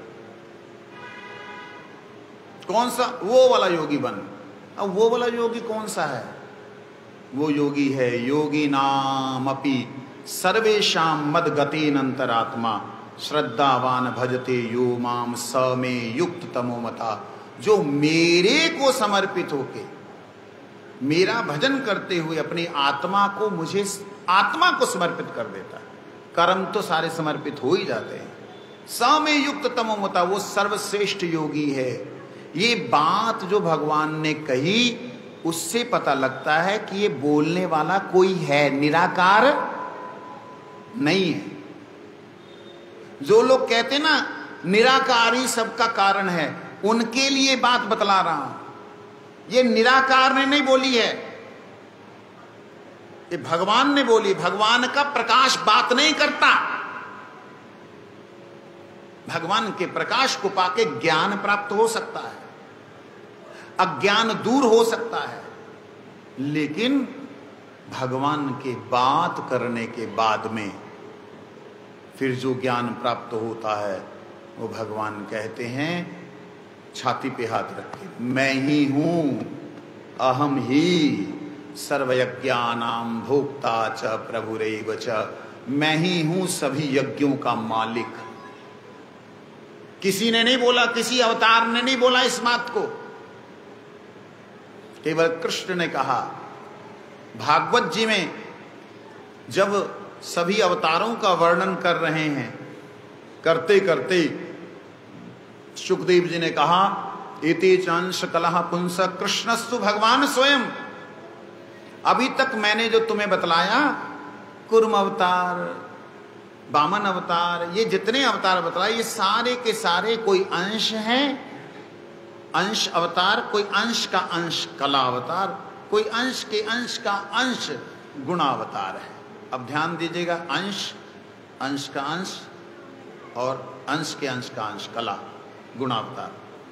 कौन सा? वो वाला योगी बन। अब वो वाला योगी कौन सा है? वो योगी है योगी नाम अपि सर्वेशाम मदगतेन अंतरात्मा श्रद्धावान भजते यो माम स में युक्त तमो मता। जो मेरे को समर्पित होके मेरा भजन करते हुए अपनी आत्मा को, मुझे आत्मा को समर्पित कर देता है। कर्म तो सारे समर्पित हो ही जाते हैं। स में युक्त तमो मता, वो सर्वश्रेष्ठ योगी है। ये बात जो भगवान ने कही उससे पता लगता है कि ये बोलने वाला कोई है, निराकार नहीं है। जो लोग कहते ना निराकारी सबका कारण है, उनके लिए बात बतला रहा हूं। ये निराकार ने नहीं बोली है, ये भगवान ने बोली। भगवान का प्रकाश बात नहीं करता। भगवान के प्रकाश को पाके ज्ञान प्राप्त हो सकता है, अज्ञान दूर हो सकता है, लेकिन भगवान के बात करने के बाद में फिर जो ज्ञान प्राप्त होता है वो भगवान कहते हैं छाती पे हाथ रख के, मैं ही हूं, अहम ही सर्वयज्ञानां भोक्ता च प्रभुरेव च, मैं ही हूं सभी यज्ञों का मालिक। किसी ने नहीं बोला, किसी अवतार ने नहीं बोला इस बात को, केवल कृष्ण ने कहा। भागवत जी में जब सभी अवतारों का वर्णन कर रहे हैं, करते करते सुखदेव जी ने कहा इति चांश कलह पुंस कृष्णस्तु भगवान स्वयं। अभी तक मैंने जो तुम्हें बतलाया, कुर्म अवतार, वामन अवतार, ये जितने अवतार बतलाए ये सारे के सारे कोई अंश हैं, अंश अवतार, कोई अंश का अंश कला अवतार, कोई अंश के अंश का अंश गुणावतार है। अब ध्यान दीजिएगा, अंश, अंश का अंश और अंश के अंश का अंश कला, गुणावतार।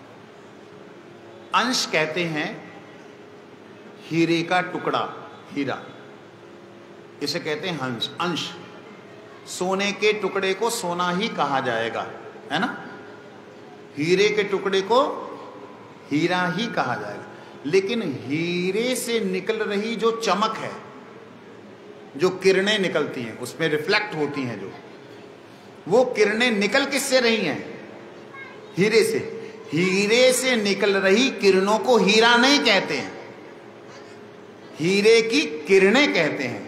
अंश कहते हैं हीरे का टुकड़ा, हीरा, इसे कहते हैं हंस, अंश। सोने के टुकड़े को सोना ही कहा जाएगा, है ना, हीरे के टुकड़े को हीरा ही कहा जाएगा। लेकिन हीरे से निकल रही जो चमक है, जो किरणें निकलती हैं, उसमें रिफ्लेक्ट होती हैं, जो वो किरणें निकल किससे रही हैं? हीरे से। हीरे से निकल रही किरणों को हीरा नहीं कहते हैं, हीरे की किरणें कहते हैं।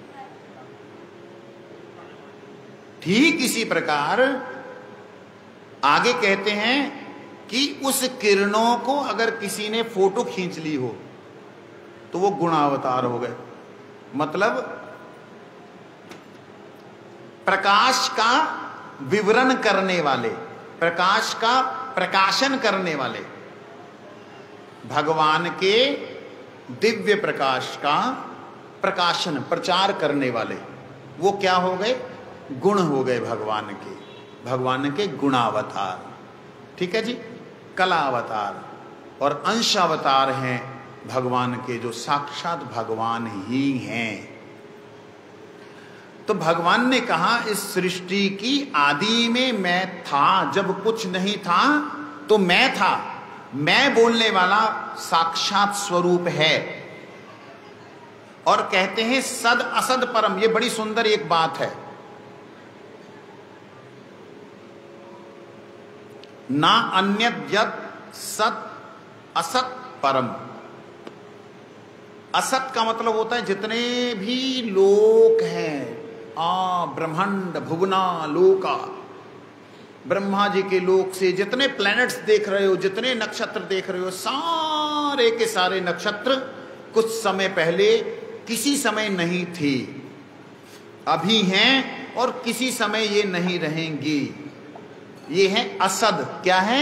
ठीक इसी प्रकार आगे कहते हैं कि उस किरणों को अगर किसी ने फोटो खींच ली हो तो वो गुणावतार हो गए। मतलब प्रकाश का विवरण करने वाले, प्रकाश का प्रकाशन करने वाले, भगवान के दिव्य प्रकाश का प्रकाशन, प्रचार करने वाले, वो क्या हो गए? गुण हो गए भगवान के, भगवान के गुणावतार। ठीक है जी। कला अवतार और अंश अवतार हैं भगवान के, जो साक्षात भगवान ही हैं। तो भगवान ने कहा इस सृष्टि की आदि में मैं था, जब कुछ नहीं था तो मैं था। मैं बोलने वाला साक्षात स्वरूप है। और कहते हैं सद असद परम, ये बड़ी सुंदर एक बात है। ना अन्यत यत् सत असत परम। असत का मतलब होता है जितने भी लोक हैं, ब्रह्मांड भुवना लोका, ब्रह्मा जी के लोक से जितने प्लैनेट्स देख रहे हो, जितने नक्षत्र देख रहे हो, सारे के सारे नक्षत्र कुछ समय पहले किसी समय नहीं थी, अभी हैं और किसी समय ये नहीं रहेंगी। ये है असद। क्या है?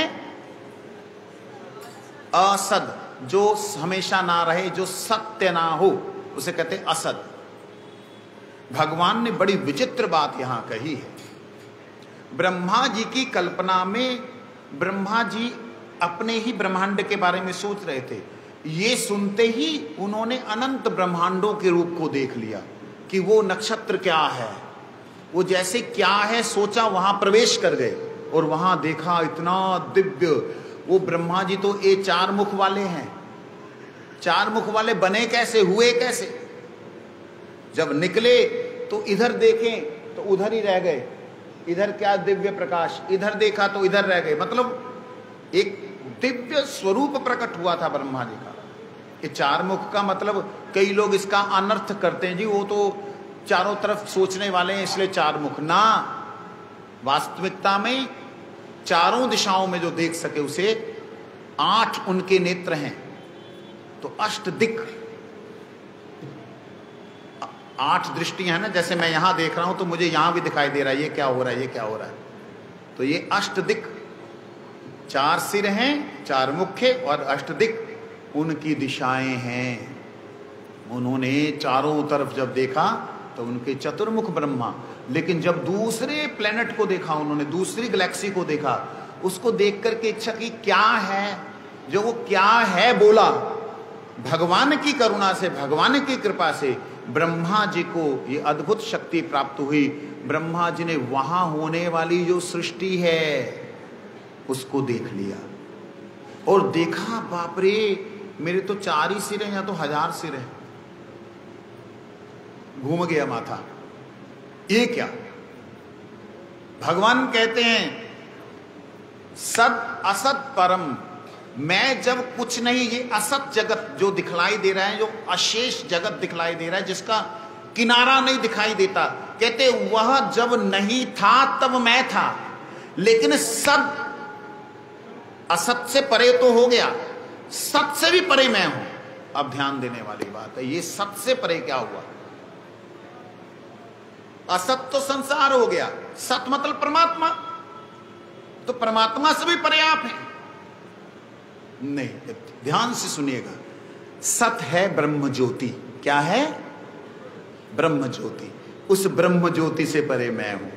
असद, जो हमेशा ना रहे, जो सत्य ना हो, उसे कहते हैं असद। भगवान ने बड़ी विचित्र बात यहां कही है। ब्रह्मा जी की कल्पना में ब्रह्मा जी अपने ही ब्रह्मांड के बारे में सोच रहे थे। ये सुनते ही उन्होंने अनंत ब्रह्मांडों के रूप को देख लिया कि वो नक्षत्र क्या है, वो जैसे क्या है सोचा, वहां प्रवेश कर गए और वहां देखा इतना दिव्य। वो ब्रह्मा जी तो ये चार मुख वाले हैं। चार मुख वाले बने कैसे, हुए कैसे? जब निकले तो इधर देखें तो उधर ही रह गए, इधर क्या दिव्य प्रकाश, इधर देखा तो इधर रह गए। मतलब एक दिव्य स्वरूप प्रकट हुआ था ब्रह्मा जी का। ये चार मुख का मतलब कई लोग इसका अनर्थ करते हैं, जी वो तो चारों तरफ सोचने वाले हैं इसलिए चार मुख। ना, वास्तविकता में चारों दिशाओं में जो देख सके उसे 8 उनके नेत्र हैं। तो अष्ट दिक्, 8 दृष्टियां हैं ना। जैसे मैं यहां देख रहा हूं तो मुझे यहां भी दिखाई दे रहा है ये क्या हो रहा है, ये क्या हो रहा है। तो ये अष्ट दिक्, 4 सिर हैं, 4 मुख्य और अष्ट दिक् उनकी दिशाएं हैं। उन्होंने चारों तरफ जब देखा तो उनके चतुर्मुख ब्रह्मा। लेकिन जब दूसरे प्लेनेट को देखा उन्होंने, दूसरी गैलेक्सी को देखा, उसको देख करके इच्छा की क्या है, जो वो क्या है बोला, भगवान की करुणा से, भगवान की कृपा से ब्रह्मा जी को ये अद्भुत शक्ति प्राप्त हुई। ब्रह्मा जी ने वहां होने वाली जो सृष्टि है उसको देख लिया और देखा, बाप रे, मेरे तो 4 ही सिर हैं या तो 1000 सिर हैं। घूम गया माथा, ये क्या। भगवान कहते हैं सत असत परम, मैं जब कुछ नहीं, ये असत जगत जो दिखलाई दे रहा है, जो अशेष जगत दिखलाई दे रहा है, जिसका किनारा नहीं दिखाई देता, कहते वह जब नहीं था तब मैं था। लेकिन सत असत से परे तो हो गया, सत से भी परे मैं हूं। अब ध्यान देने वाली बात है, ये सत से परे क्या हुआ। असत तो संसार हो गया, सत मतलब परमात्मा, तो परमात्मा से भी परे आप हैं। नहीं, ध्यान से सुनिएगा, सत है ब्रह्म ज्योति। क्या है? ब्रह्म ज्योति। उस ब्रह्म ज्योति से परे मैं हूं।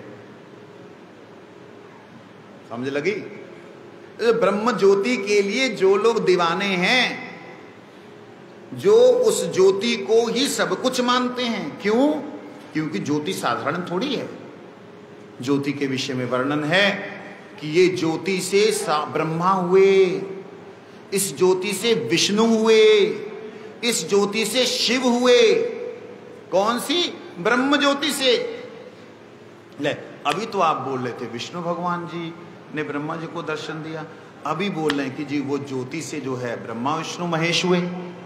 समझ लगी? ब्रह्म ज्योति के लिए जो लोग दीवाने हैं, जो उस ज्योति को ही सब कुछ मानते हैं। क्यों? क्योंकि ज्योति साधारण थोड़ी है। ज्योति के विषय में वर्णन है कि ये ज्योति से ब्रह्मा हुए, इस ज्योति से विष्णु हुए, इस ज्योति से शिव हुए। कौन सी? ब्रह्म ज्योति से। ले, अभी तो आप बोल रहे थे विष्णु भगवान जी ने ब्रह्मा जी को दर्शन दिया, अभी बोल रहे हैं कि जी वो ज्योति से जो है ब्रह्मा विष्णु महेश हुए।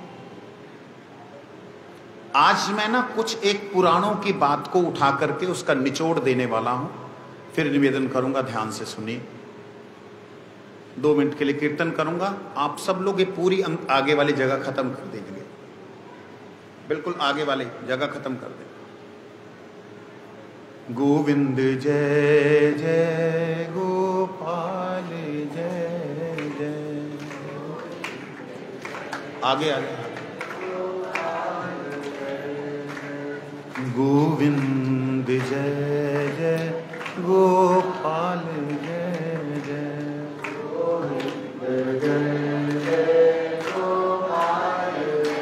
आज मैं ना कुछ एक पुराणों की बात को उठा करके उसका निचोड़ देने वाला हूं, फिर निवेदन करूंगा, ध्यान से सुनिए। 2 मिनट के लिए कीर्तन करूंगा, आप सब लोग ये पूरी आगे वाली जगह खत्म कर देंगे, बिल्कुल आगे वाली जगह खत्म कर देंगे। गोविंद जय जय गोपाल जय जय, आगे आगे। गोविंद जय जय गोपाल जय जय, गोविंद जय जय गोपाल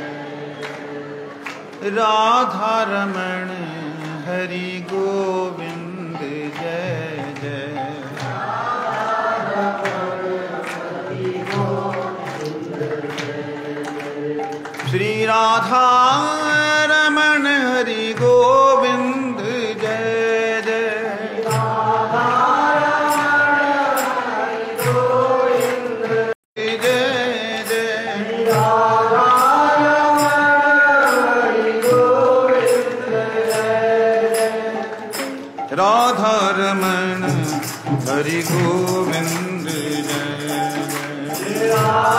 जय, राधा रमण हरि गोविंद जय जय, श्री राधा रमण हरि गोविंद जय जय, जय जय, राधा रमण हरि गोविंद जय जय,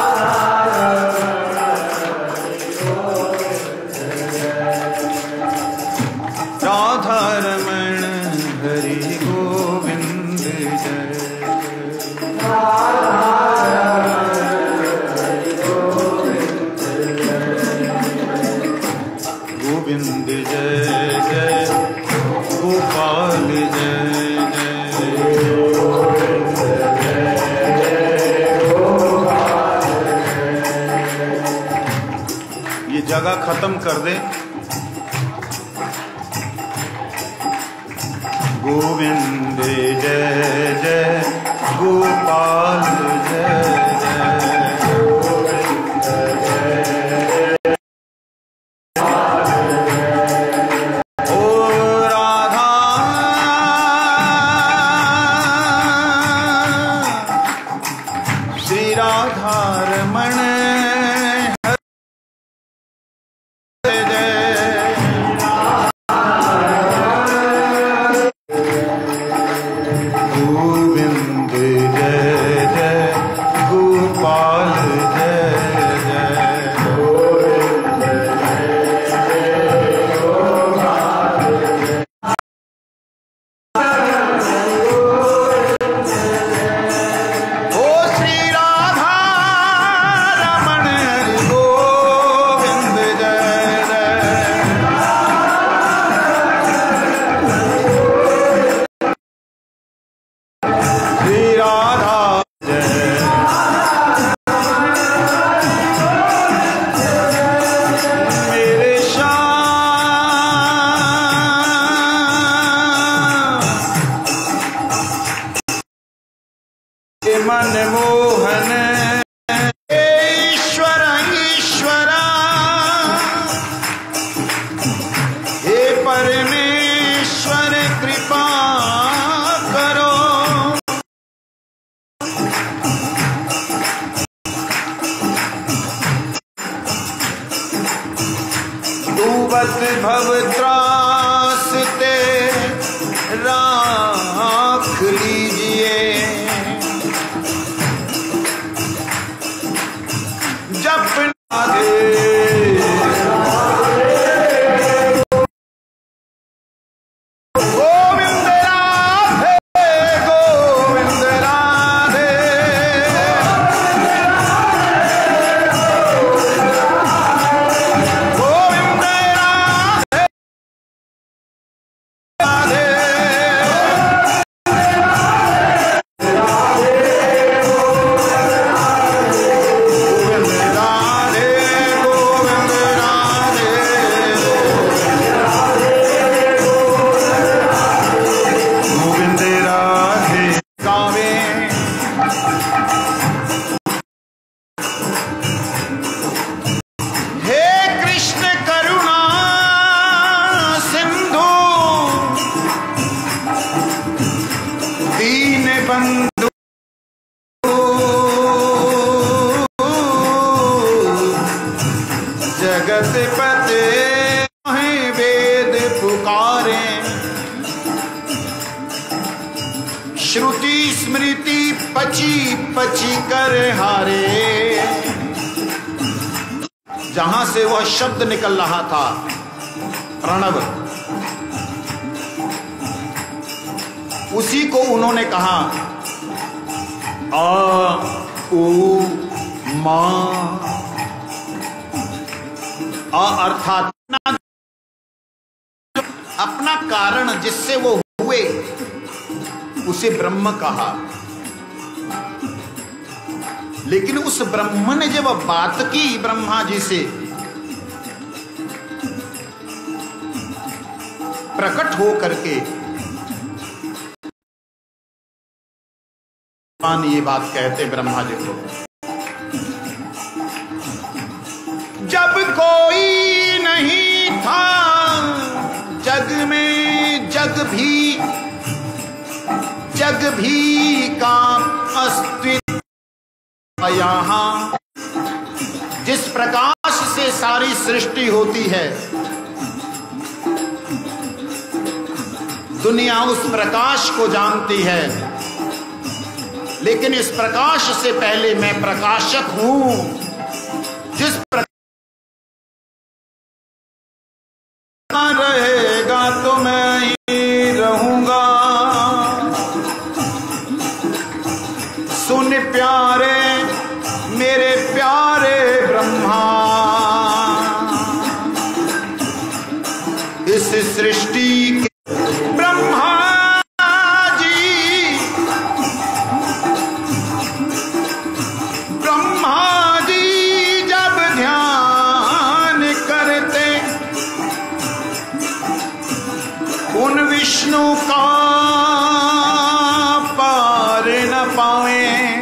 राधा रमण हरि गोविंद जय गोविंद जय जय गोपाल जय जय। ये जगह खत्म कर दे। गोविंद जय जय गोपाल जय जय, गोविंद जय ओ राधा श्री राधा रमण गोविंद जय जय गोपाल डूबत भव त्रासते राख लीजिए। जप श्रुति स्मृति पची पची कर हारे। जहां से वह शब्द निकल रहा था प्रणव, उसी को उन्होंने कहा आ उ मा। अर्थात अपना कारण जिससे वो हुए उसे ब्रह्म कहा। लेकिन उस ब्रह्म ने जब बात की ब्रह्मा जी से, प्रकट हो करके ये बात कहते ब्रह्मा जी को, जब कोई नहीं था जग में, जग भी का अस्तित्व यहां। जिस प्रकाश से सारी सृष्टि होती है, दुनिया उस प्रकाश को जानती है, लेकिन इस प्रकाश से पहले मैं प्रकाशक हूं। जिस प्रकाश रहेगा तो मैं ही रहूंगा। सुन प्यारे मेरे प्यारे ब्रह्मा, इस सृष्टि के ब्रह्मा जी जब ध्यान करते उन विष्णु का पार न पावे।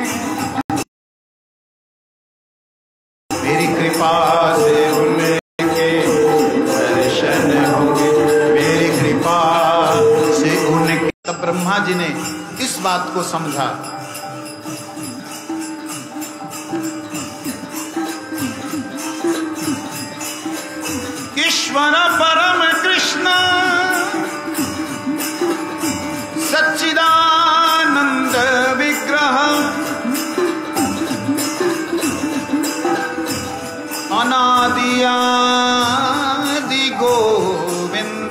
मेरी कृपा से उनके दर्शन होंगे, मेरी कृपा से उनके। तब ब्रह्मा जी ने इस बात को समझा, ईश्वर परम कृष्ण सच्चिदानंद विग्रह अनादि आदि गोविंद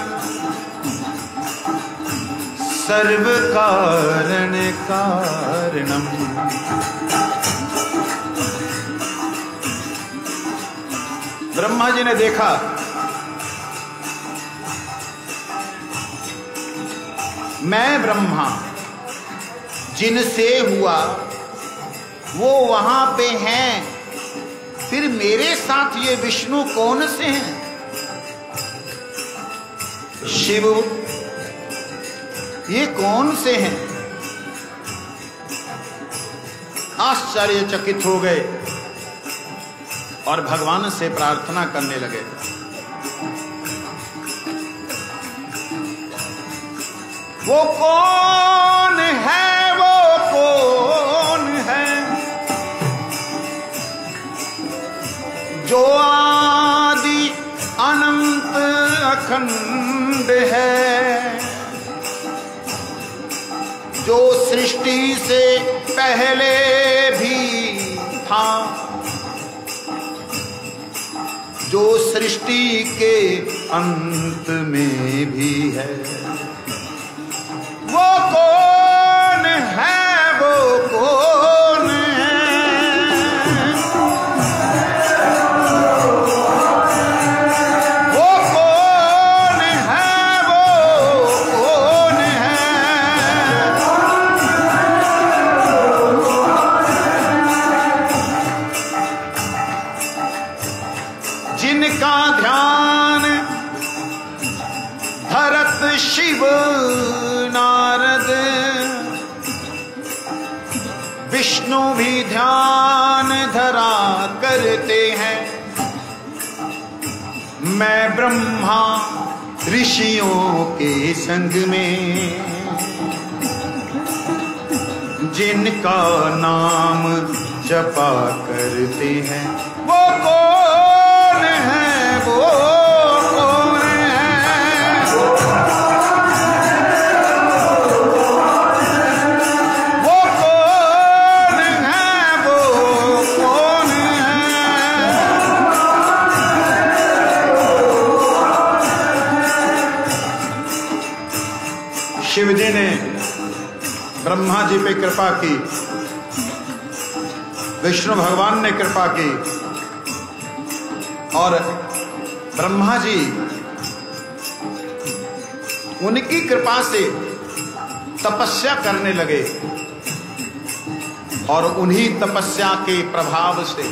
सर्व कारण कारणम। ब्रह्मा जी ने देखा मैं ब्रह्मा जिनसे हुआ वो वहां पे हैं, फिर मेरे साथ ये विष्णु कौन से हैं? शिव ये कौन से हैं? आश्चर्यचकित हो गए और भगवान से प्रार्थना करने लगे। वो कौन है, वो कौन है जो आदि अन अनंत अखंड है, जो सृष्टि से पहले भी था, जो सृष्टि के अंत में भी है। वो कौन है, वो कौन है, वो कौन है, वो कौन है, जिनका ध्यान भरत शिव नारद, विष्णु भी ध्यान धरा करते हैं। मैं ब्रह्मा ऋषियों के संग में, जिनका नाम जपा करते हैं। वो कौन है, वो कौन है, वो कौन है, वो कौन है। शिव जी ने ब्रह्मा जी पे कृपा की, विष्णु भगवान ने कृपा की और ब्रह्मा जी उनकी कृपा से तपस्या करने लगे और उन्हीं तपस्या के प्रभाव से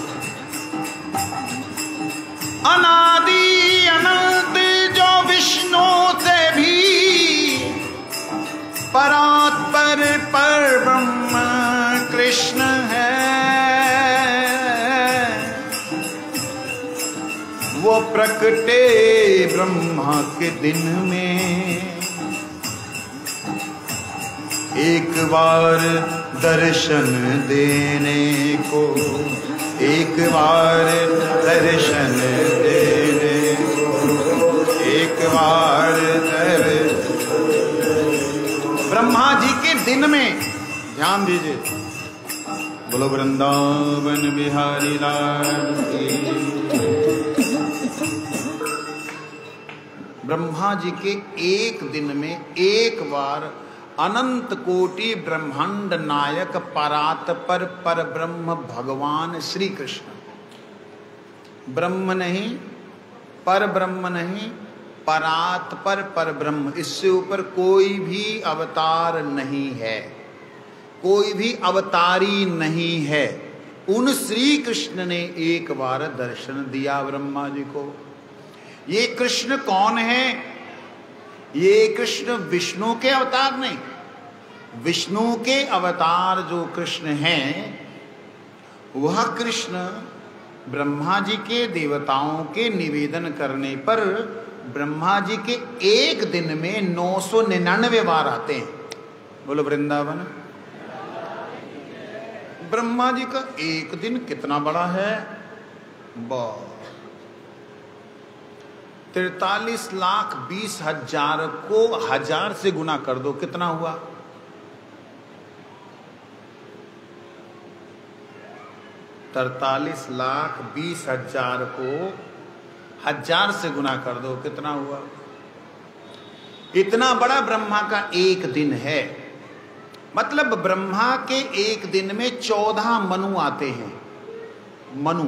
अनादि अनंत जो विष्णु से भी परात्पर पर ब्रह्म कृष्ण है, वो प्रकटे ब्रह्मा के दिन में। एक बार दर्शन देने को, एक बार दर्शन देने को, एक बार ब्रह्मा जी के दिन में। ध्यान दीजिए, बोलो वृंदावन बिहारी लाल की। ब्रह्मा जी के एक दिन में एक बार अनंत कोटि ब्रह्मांड नायक परात्पर पर ब्रह्म भगवान श्री कृष्ण, ब्रह्म नहीं, पर ब्रह्म नहीं, परात्पर पर ब्रह्म, इससे ऊपर कोई भी अवतार नहीं है, कोई भी अवतारी नहीं है। उन श्री कृष्ण ने एक बार दर्शन दिया ब्रह्मा जी को। ये कृष्ण कौन है? ये कृष्ण विष्णु के अवतार नहीं, विष्णु के अवतार जो कृष्ण हैं, वह कृष्ण ब्रह्मा जी के देवताओं के निवेदन करने पर ब्रह्मा जी के एक दिन में 999 बार आते हैं। बोलो वृंदावन। ब्रह्मा जी का एक दिन कितना बड़ा है? 43,20,000 को 1000 से गुना कर दो, कितना हुआ? 43,20,000 को 1000 से गुना कर दो, कितना हुआ? इतना बड़ा ब्रह्मा का एक दिन है। मतलब ब्रह्मा के एक दिन में 14 मनु आते हैं। मनु,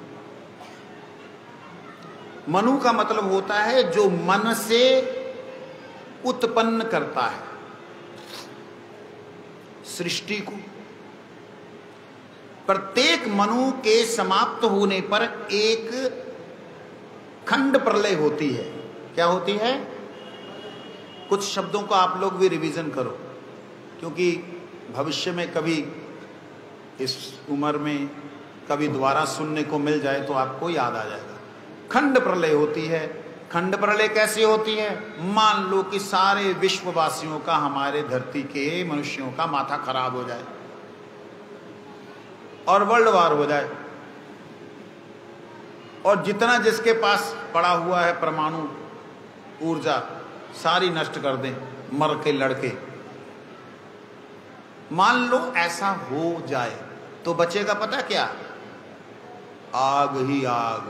मनु का मतलब होता है जो मन से उत्पन्न करता है सृष्टि को। प्रत्येक मनु के समाप्त होने पर एक खंड प्रलय होती है। क्या होती है? कुछ शब्दों को आप लोग भी रिवीजन करो, क्योंकि भविष्य में कभी इस उम्र में कभी दोबारा सुनने को मिल जाए तो आपको याद आ जाएगा। खंड प्रलय होती है। खंड प्रलय कैसी होती है? मान लो कि सारे विश्ववासियों का, हमारे धरती के मनुष्यों का माथा खराब हो जाए और वर्ल्ड वार हो जाए, और जितना जिसके पास पड़ा हुआ है परमाणु ऊर्जा सारी नष्ट कर दें, मर के लड़के। मान लो ऐसा हो जाए तो बचेगा पता क्या? आग ही आग।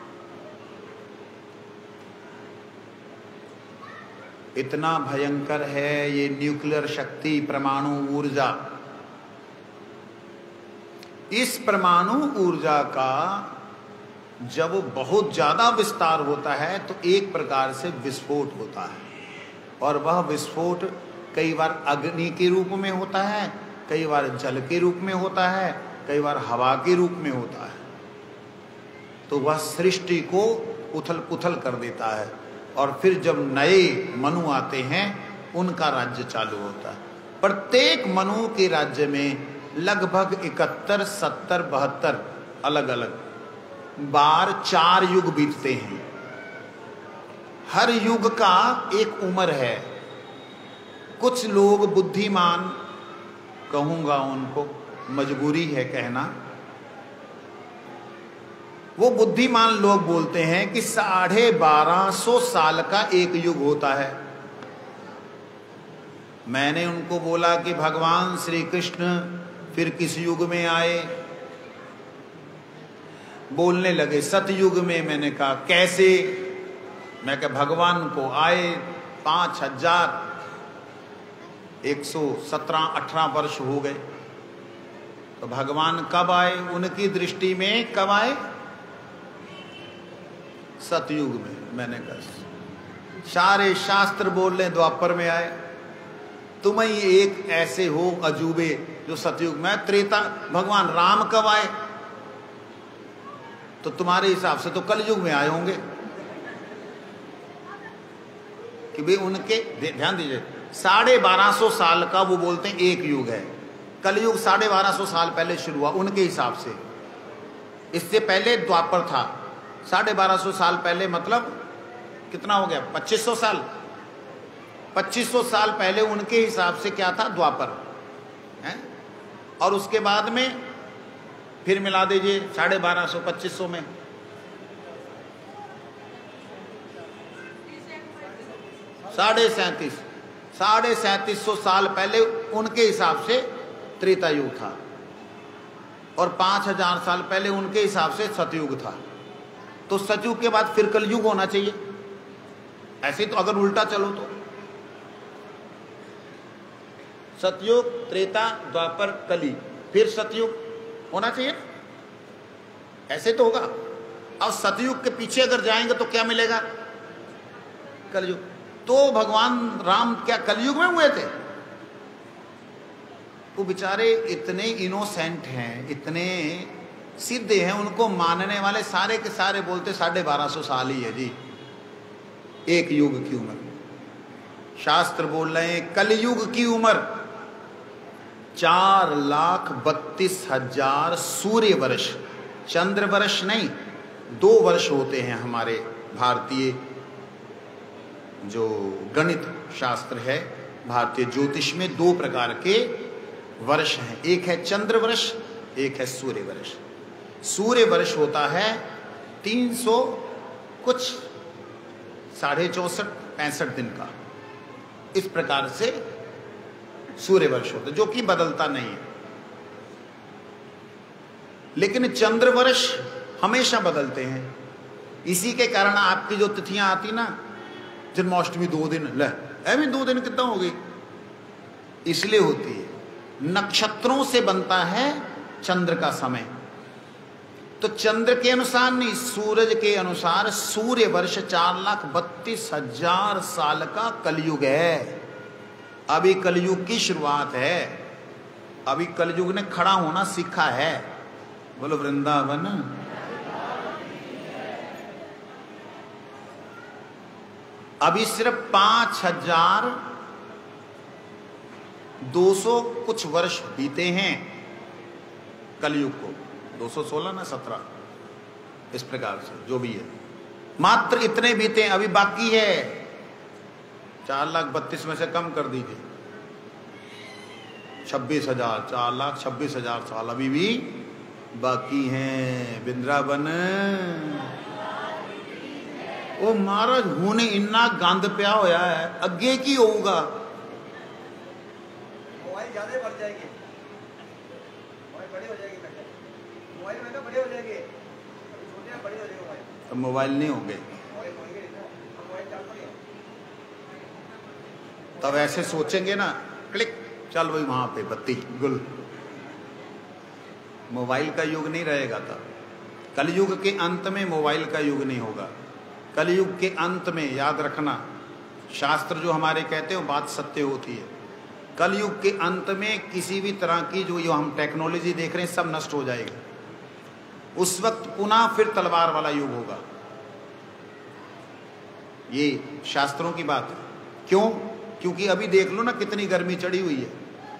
इतना भयंकर है ये न्यूक्लियर शक्ति, परमाणु ऊर्जा। इस परमाणु ऊर्जा का जब बहुत ज्यादा विस्तार होता है तो एक प्रकार से विस्फोट होता है, और वह विस्फोट कई बार अग्नि के रूप में होता है, कई बार जल के रूप में होता है, कई बार हवा के रूप में होता है। तो वह सृष्टि को उथल पुथल कर देता है, और फिर जब नए मनु आते हैं उनका राज्य चालू होता है। प्रत्येक मनु के राज्य में लगभग 71, 70, 72 अलग अलग बार 4 युग बीतते हैं। हर युग का एक उम्र है। कुछ लोग बुद्धिमान, कहूंगा उनको, मजबूरी है कहना, वो बुद्धिमान लोग बोलते हैं कि 1250 साल का एक युग होता है। मैंने उनको बोला कि भगवान श्री कृष्ण फिर किस युग में आए? बोलने लगे सतयुग में। मैंने कहा कैसे? मैं कहा भगवान को आए 5117-18 वर्ष हो गए, तो भगवान कब आए? उनकी दृष्टि में कब आए? सतयुग में। मैंने कहा सारे शास्त्र बोल रहे द्वापर में आए, तुम ही एक ऐसे हो अजूबे जो सतयुग में। त्रेता भगवान राम कब आए? तो तुम्हारे हिसाब से तो कलयुग में आए होंगे, कि भाई उनके ध्यान दीजिए 1250 साल का वो बोलते हैं एक युग है। कलयुग 1250 साल पहले शुरू हुआ उनके हिसाब से। इससे पहले द्वापर था। 1250 साल पहले मतलब कितना हो गया? 2500 साल। 2500 साल पहले उनके हिसाब से क्या था? द्वापर है। और उसके बाद में फिर मिला दीजिए 1250 2500 में 3750 साल पहले उनके हिसाब से त्रेता युग था, और 5000 साल पहले उनके हिसाब से सतयुग था। तो सतयुग के बाद फिर कलयुग होना चाहिए। ऐसे तो अगर उल्टा चलो तो सतयुग, त्रेता, द्वापर, कली, फिर सतयुग होना चाहिए। ऐसे तो होगा। अब सतयुग के पीछे अगर जाएंगे तो क्या मिलेगा? कलयुग। तो भगवान राम क्या कलयुग में हुए थे? वो बेचारे इतने इनोसेंट हैं, इतने सीधे हैं, उनको मानने वाले सारे के सारे बोलते 1250 साल ही है जी एक युग की उम्र। शास्त्र बोल रहे हैं कलयुग की उम्र 4,32,000 सूर्य वर्ष। चंद्र वर्ष नहीं, 2 वर्ष होते हैं हमारे भारतीय जो गणित शास्त्र है, भारतीय ज्योतिष में 2 प्रकार के वर्ष हैं। एक है चंद्र वर्ष, एक है सूर्य वर्ष। सूर्य वर्ष होता है 300 कुछ 64.65 दिन का। इस प्रकार से सूर्य वर्ष होता है, जो कि बदलता नहीं है। लेकिन चंद्र वर्ष हमेशा बदलते हैं। इसी के कारण आपकी जो तिथियां आती ना, जन्माष्टमी 2 दिन, ले अभी 2 दिन कितना हो गई, इसलिए होती है। नक्षत्रों से बनता है चंद्र का समय। तो चंद्र के अनुसार नहीं, सूरज के अनुसार सूर्य वर्ष 4,32,000 साल का कलयुग है। अभी कलयुग की शुरुआत है। अभी कलयुग ने खड़ा होना सीखा है। बोलो वृंदावन। अभी सिर्फ 5,200 कुछ वर्ष बीते हैं कलयुग को। 216 ना 17, इस प्रकार से जो भी है, मात्र इतने बीते। अभी बाकी है 4,32,000 में से कम कर दीजिए 26,000, 4,26,000 साल अभी भी बाकी हैं। वृंदावन। ਉਹ ਮਹਾਰਾਜ ਹੁਣੇ ਇੰਨਾ ਗੰਦ ਪਿਆ ਹੋਇਆ ਹੈ, ਅੱਗੇ ਕੀ ਹੋਊਗਾ? मोबाइल ज़्यादा बढ़ जाएगी, मोबाइल बड़े हो जाएगी, मोबाइल में बड़े हो जाएंगे, छोटे बड़े हो जाएंगे मोबाइल। तो मोबाइल नहीं होंगे, मोबाइल चाल पड़ेगा। तब ऐसे सोचेंगे ना, क्लिक चल भाई वहां पे बत्ती गुल। मोबाइल का युग नहीं रहेगा तब। कलयुग के अंत में मोबाइल का युग नहीं होगा। कलयुग के अंत में याद रखना, शास्त्र जो हमारे कहते हैं वो बात सत्य होती है। कलयुग के अंत में किसी भी तरह की जो हम टेक्नोलॉजी देख रहे हैं सब नष्ट हो जाएगी। उस वक्त पुनः फिर तलवार वाला युग होगा। ये शास्त्रों की बात है। क्यों? क्योंकि अभी देख लो ना कितनी गर्मी चढ़ी हुई है।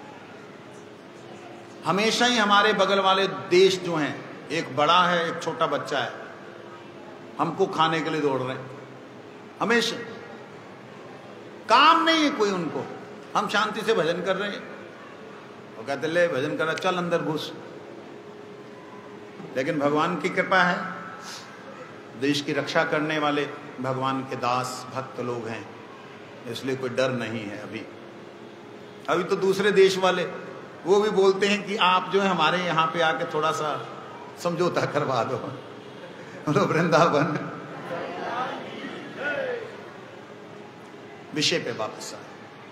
हमेशा ही हमारे बगल वाले देश जो हैं, एक बड़ा है एक छोटा बच्चा है, हमको खाने के लिए दौड़ रहे हैं। हमेशा काम नहीं है कोई उनको। हम शांति से भजन कर रहे हैं, वो कहते ले भजन कर रहा, चल अंदर घुस। लेकिन भगवान की कृपा है, देश की रक्षा करने वाले भगवान के दास भक्त लोग हैं, इसलिए कोई डर नहीं है। अभी तो दूसरे देश वाले वो भी बोलते हैं कि आप जो है हमारे यहाँ पे आके थोड़ा सा समझौता करवा दो, बोलो वृंदावन। विषय पे वापस आए।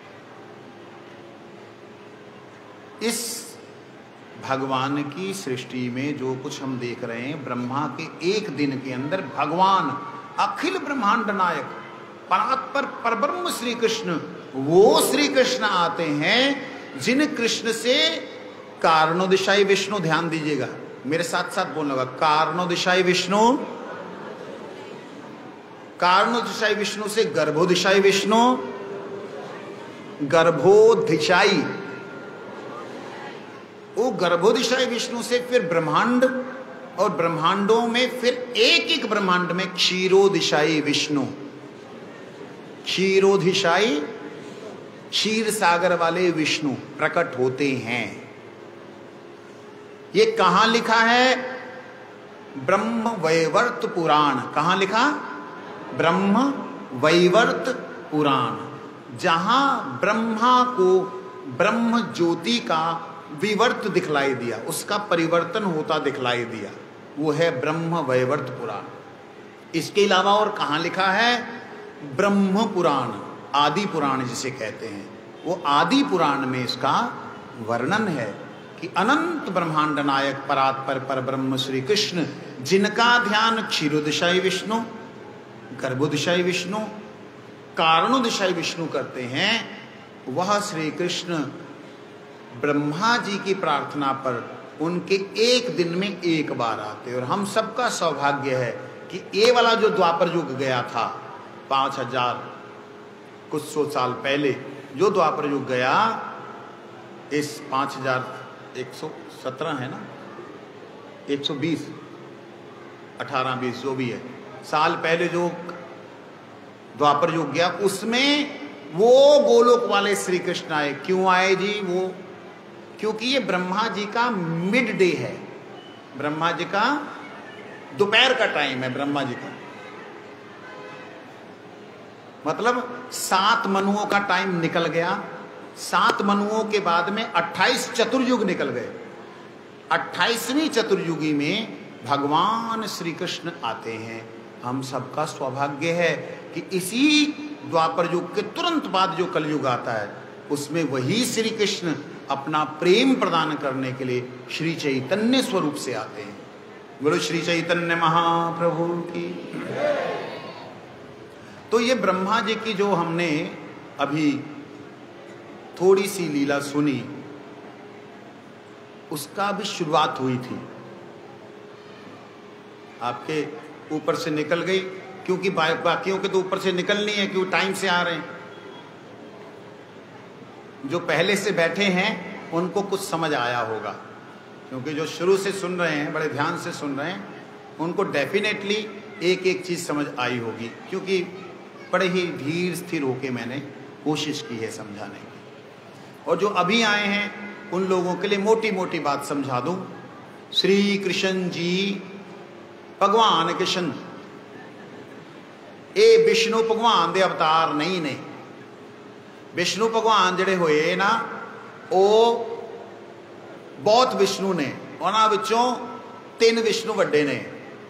इस भगवान की सृष्टि में जो कुछ हम देख रहे हैं, ब्रह्मा के एक दिन के अंदर भगवान अखिल ब्रह्मांड नायक परात्पर परब्रह्म श्री कृष्ण, वो श्री कृष्ण आते हैं जिन कृष्ण से कारणोदिशाई विष्णु, ध्यान दीजिएगा मेरे साथ साथ बोलने लगा, कारणोदिशाई विष्णु, कारणोदिशाई विष्णु से गर्भोदिशाई विष्णु, गर्भोदिशाई, वो गर्भोदिशाई विष्णु से फिर ब्रह्मांड, और ब्रह्मांडों में फिर एक एक ब्रह्मांड में क्षीरोदिशाई विष्णु, क्षीरोधिशाई क्षीर सागर वाले विष्णु प्रकट होते हैं। ये कहां लिखा है? ब्रह्म वैवर्त पुराण। कहां लिखा? ब्रह्म वैवर्त पुराण। जहां ब्रह्मा को ब्रह्म ज्योति का विवर्त दिखलाई दिया, उसका परिवर्तन होता दिखलाई दिया, वो है ब्रह्म वैवर्त पुराण। इसके अलावा और कहां लिखा है? ब्रह्म पुराण, आदि पुराण जिसे कहते हैं, वो आदि पुराण में इसका वर्णन है कि अनंत ब्रह्मांड नायक परात्पर पर ब्रह्म श्री कृष्ण, जिनका ध्यान क्षीरोदिशाई विष्णु, गर्भोदिशाई विष्णु, कारणोदिशाई विष्णु करते हैं, वह श्री कृष्ण ब्रह्मा जी की प्रार्थना पर उनके एक दिन में एक बार आते। और हम सबका सौभाग्य है कि ये वाला जो द्वापर युग गया था 5000 कुछ 100 साल पहले जो द्वापर युग गया, इस 5117 है ना, 120 18-20 जो भी है साल पहले जो द्वापर युग गया, उसमें वो गोलोक वाले श्री कृष्ण आए। क्यों आए जी? वो क्योंकि ये ब्रह्मा जी का मिड डे है, ब्रह्मा जी का दोपहर का टाइम है। ब्रह्मा जी का मतलब 7 मनुओं का टाइम निकल गया। 7 मनुओं के बाद में 28 चतुर्युग निकल गए। 28वीं चतुर्युगी में भगवान श्री कृष्ण आते हैं। हम सबका सौभाग्य है कि इसी द्वापर युग के तुरंत बाद जो कलयुग आता है, उसमें वही श्री कृष्ण अपना प्रेम प्रदान करने के लिए श्री चैतन्य स्वरूप से आते हैं। बोलो श्री चैतन्य महाप्रभु की। तो ये ब्रह्मा जी की जो हमने अभी थोड़ी सी लीला सुनी, उसका भी शुरुआत हुई थी, आपके ऊपर से निकल गई, क्योंकि बाकियों के तो ऊपर से निकलनी है, क्योंकि टाइम से आ रहे हैं। जो पहले से बैठे हैं उनको कुछ समझ आया होगा, क्योंकि जो शुरू से सुन रहे हैं, बड़े ध्यान से सुन रहे हैं, उनको डेफिनेटली एक एक चीज समझ आई होगी, क्योंकि बड़े ही धीर स्थिर होके मैंने कोशिश की है समझाने की। और जो अभी आए हैं उन लोगों के लिए मोटी मोटी बात समझा दूं। श्री कृष्ण जी, भगवान कृष्ण ये विष्णु भगवान के अवतार नहीं ने। विष्णु भगवान जिहड़े होए ना वो बहुत विष्णु ने, उन्हां विचों 3 विष्णु वड्डे ने।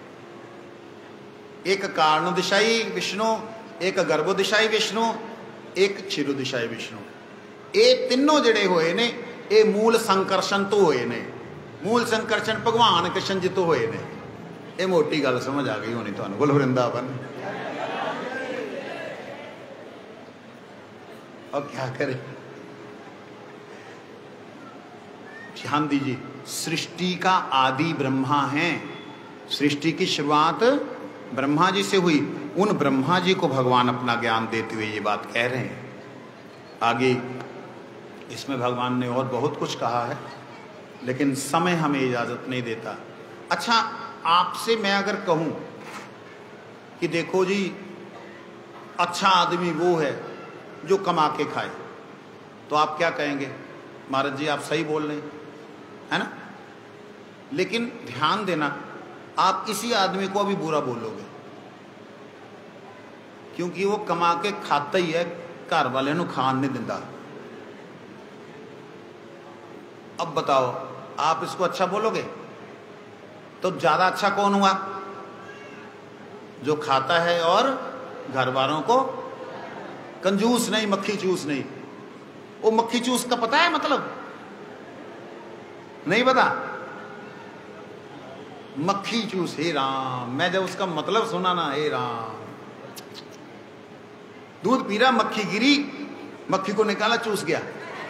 एक कारणोदिशाई विष्णु, एक गर्भोदिशाई विष्णु, एक क्षीरोदिशाई विष्णु। ये तीनों जिहड़े होए ने ये मूल संकर्षण तो होए ने। मूल संकर्षण भगवान कृष्ण जी तो होए ने। ये मोटी गल समझ आ गई होनी तुहानूं। बोलो वृंदावन। और क्या करें, ध्यान दीजिए, सृष्टि का आदि ब्रह्मा है। सृष्टि की शुरुआत ब्रह्मा जी से हुई। उन ब्रह्मा जी को भगवान अपना ज्ञान देते हुए ये बात कह रहे हैं। आगे इसमें भगवान ने और बहुत कुछ कहा है, लेकिन समय हमें इजाजत नहीं देता। अच्छा, आपसे मैं अगर कहूं कि देखो जी, अच्छा आदमी वो है जो कमा के खाए, तो आप क्या कहेंगे? महाराज जी आप सही बोल रहे हैं, है ना? लेकिन ध्यान देना, आप इसी आदमी को अभी बुरा बोलोगे, क्योंकि वो कमा के खाता ही है, घर वाले नूं खान नहीं दिंदा। अब बताओ, आप इसको अच्छा बोलोगे? तो ज्यादा अच्छा कौन हुआ? जो खाता है और घर वालों को कंजूस नहीं, मक्खी चूस नहीं। वो मक्खी चूस का पता है मतलब? नहीं पता? मक्खी चूस, हे राम, मैं जब उसका मतलब सुना ना, हे राम, दूध पी रहा, मक्खी गिरी, मक्खी को निकाला, चूस गया।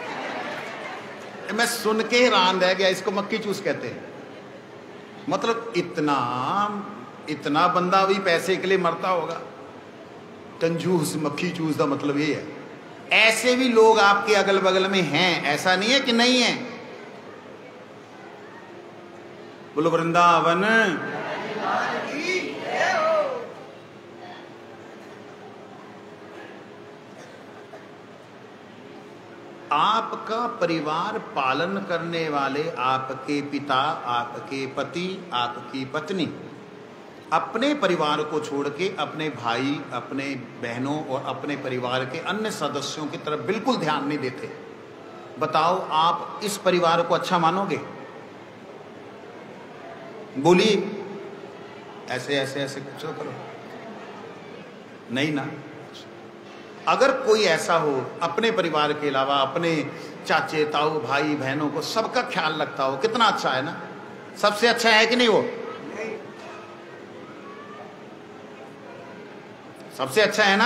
मैं सुन के हैरान रह गया, इसको मक्खी चूस कहते हैं। मतलब इतना इतना बंदा भी पैसे के लिए मरता होगा। कंजूस, मक्खी चूस का मतलब ये है। ऐसे भी लोग आपके अगल बगल में हैं, ऐसा नहीं है कि नहीं है। बोलो वृंदावन। आपका परिवार पालन करने वाले आपके पिता, आपके पति, आपकी पत्नी अपने परिवार को छोड़ के अपने भाई, अपने बहनों और अपने परिवार के अन्य सदस्यों की तरफ बिल्कुल ध्यान नहीं देते। बताओ, आप इस परिवार को अच्छा मानोगे? बोलिए, ऐसे ऐसे ऐसे कुछ करो, नहीं ना? अगर कोई ऐसा हो, अपने परिवार के अलावा अपने चाचे, ताऊ, भाई, बहनों को सबका ख्याल रखता हो, कितना अच्छा है ना? सबसे अच्छा है कि नहीं? वो सबसे अच्छा है ना?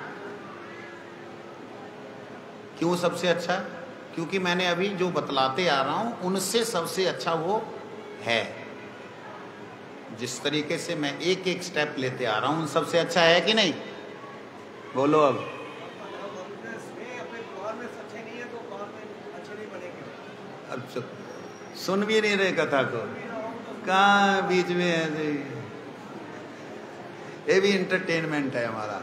क्यों सबसे अच्छा? क्योंकि मैंने अभी जो बतलाते आ रहा हूं उनसे सबसे अच्छा वो है। जिस तरीके से मैं एक एक स्टेप लेते आ रहा हूं, उन सबसे अच्छा है कि नहीं? बोलो अब। अब सुन भी नहीं रहे कथा को, कहाँ बीच में ऐसे। ये भी इंटरटेनमेंट है हमारा,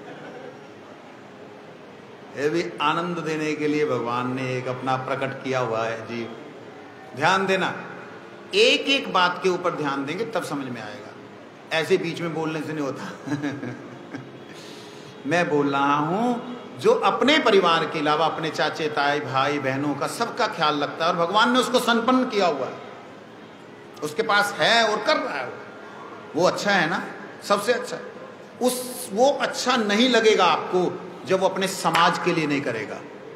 ये भी आनंद देने के लिए भगवान ने एक अपना प्रकट किया हुआ है जी। ध्यान देना, एक एक बात के ऊपर ध्यान देंगे तब समझ में आएगा। ऐसे बीच में बोलने से नहीं होता। मैं बोल रहा हूं जो अपने परिवार के अलावा अपने चाचे, ताई, भाई, बहनों का सबका ख्याल रखता है और भगवान ने उसको संपन्न किया हुआ है, उसके पास है और कर रहा है, वो अच्छा है ना? सबसे अच्छा। वो अच्छा नहीं लगेगा आपको जब वो अपने समाज के लिए नहीं करेगा,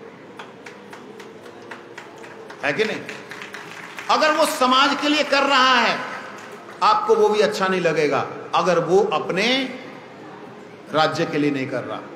है कि नहीं? अगर वो समाज के लिए कर रहा है आपको वो भी अच्छा नहीं लगेगा अगर वो अपने राज्य के लिए नहीं कर रहा।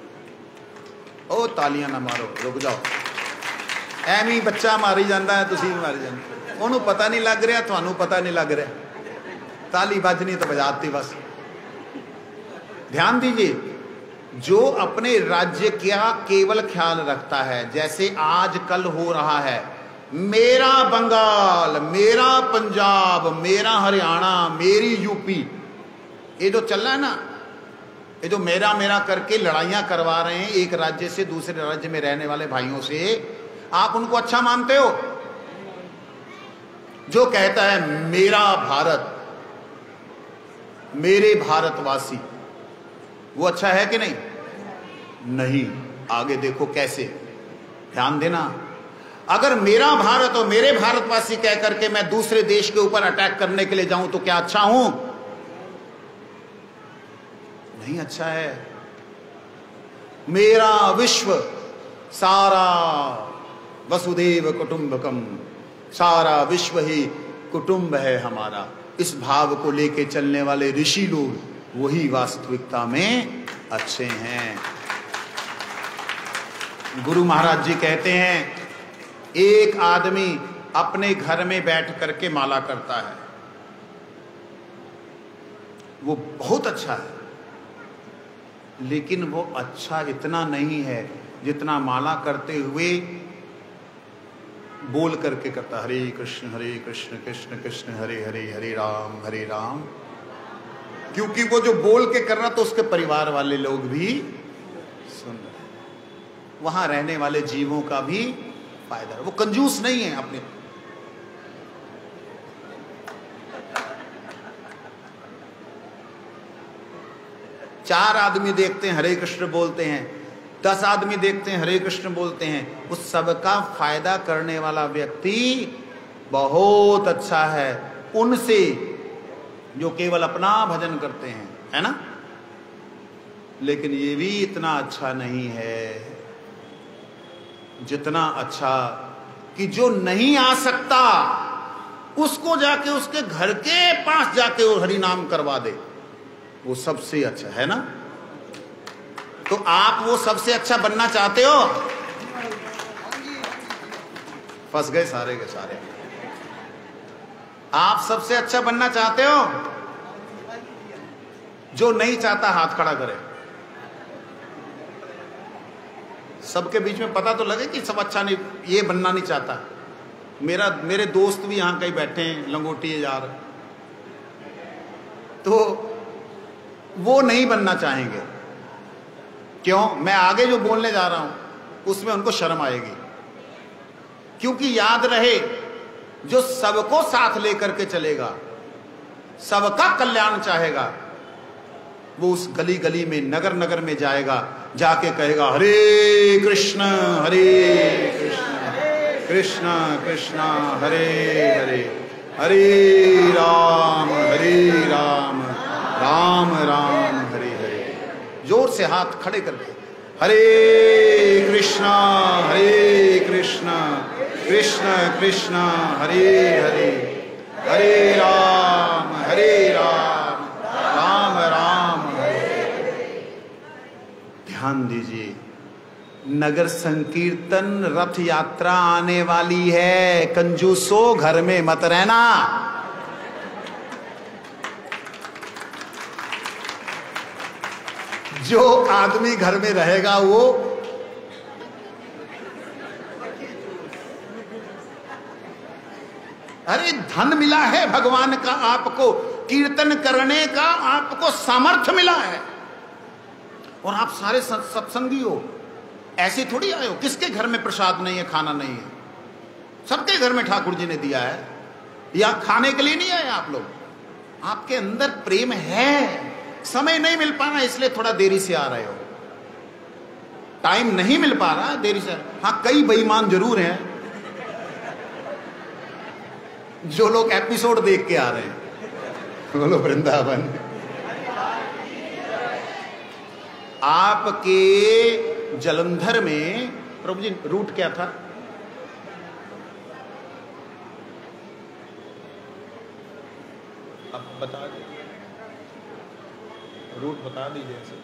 ओ तालियां ना मारो, रुक जाओ। ਐਵੇਂ ही बच्चा मारी जाता है, तुसी भी मारी जाते। ਉਹਨੂੰ पता नहीं लग रहा, ਤੁਹਾਨੂੰ पता नहीं लग रहा, ताली बजनी तो बजाती बस। ध्यान दीजिए, जो अपने राज्य का केवल ख्याल रखता है, जैसे आज कल हो रहा है, मेरा बंगाल, मेरा पंजाब, मेरा हरियाणा, मेरी यूपी, ये जो चल रहा है ना, ये जो मेरा मेरा करके लड़ाइयां करवा रहे हैं एक राज्य से दूसरे राज्य में रहने वाले भाइयों से, आप उनको अच्छा मानते हो? जो कहता है मेरा भारत, मेरे भारतवासी, वो अच्छा है कि नहीं? नहीं। आगे देखो कैसे, ध्यान देना। अगर मेरा भारत और मेरे भारतवासी कह करके मैं दूसरे देश के ऊपर अटैक करने के लिए जाऊं तो क्या अच्छा हूं? नहीं अच्छा है। मेरा विश्व सारा वसुदेव कुटुंबकम, सारा विश्व ही कुटुंब है हमारा। इस भाव को लेके चलने वाले ऋषि लोग वही वास्तविकता में अच्छे हैं। गुरु महाराज जी कहते हैं, एक आदमी अपने घर में बैठ करके माला करता है, वो बहुत अच्छा है, लेकिन वो अच्छा इतना नहीं है जितना माला करते हुए बोल करके करता, हरे कृष्ण कृष्ण कृष्ण हरे हरे, हरे राम। क्योंकि वो जो बोल के कर रहा तो उसके परिवार वाले लोग भी सुन रहे, वहां रहने वाले जीवों का भी फायदा। वो कंजूस नहीं है अपने। चार आदमी देखते हैं हरे कृष्ण बोलते हैं, 10 आदमी देखते हैं हरे कृष्ण बोलते हैं, उस सबका फायदा करने वाला व्यक्ति बहुत अच्छा है उनसे जो केवल अपना भजन करते हैं, है ना? लेकिन ये भी इतना अच्छा नहीं है जितना अच्छा कि जो नहीं आ सकता उसको जाके उसके घर के पास जाके वो हरि नाम करवा दे, वो सबसे अच्छा है ना? तो आप वो सबसे अच्छा बनना चाहते हो? फंस गए सारे के सारे। आप सबसे अच्छा बनना चाहते हो? जो नहीं चाहता हाथ खड़ा करे। सबके बीच में पता तो लगे कि सब अच्छा नहीं, ये बनना नहीं चाहता। मेरे दोस्त भी यहां कहीं बैठे हैं, लंगोटिए जा रहे, तो वो नहीं बनना चाहेंगे। क्यों? मैं आगे जो बोलने जा रहा हूं उसमें उनको शर्म आएगी, क्योंकि याद रहे जो सबको साथ लेकर के चलेगा, सबका कल्याण चाहेगा, वो उस गली गली में नगर नगर में जाएगा, जाके कहेगा हरे कृष्ण कृष्ण कृष्ण हरे हरे, हरे राम राम राम हरे हरे। जोर से हाथ खड़े करके हरे कृष्ण कृष्ण कृष्ण हरे हरे, हरे राम राम राम हरे। ध्यान दीजिए, नगर संकीर्तन रथ यात्रा आने वाली है, कंजूसो घर में मत रहना। जो आदमी घर में रहेगा वो अरे धन मिला है भगवान का, आपको कीर्तन करने का आपको सामर्थ्य मिला है, और आप सारे सत्संगी हो। ऐसे थोड़ी आए हो, किसके घर में प्रसाद नहीं है, खाना नहीं है? सबके घर में ठाकुर जी ने दिया है। या खाने के लिए नहीं आए आप लोग? आपके अंदर प्रेम है, समय नहीं मिल पा रहा इसलिए थोड़ा देरी से आ रहे हो। टाइम नहीं मिल पा रहा, देरी से। हाँ, कई बेईमान जरूर हैं जो लोग एपिसोड देख के आ रहे हैं। बोलो वृंदावन। आपके जलंधर में प्रभु जी रूट क्या था? अब बता दीजिए, रूट बता दीजिए ऐसे।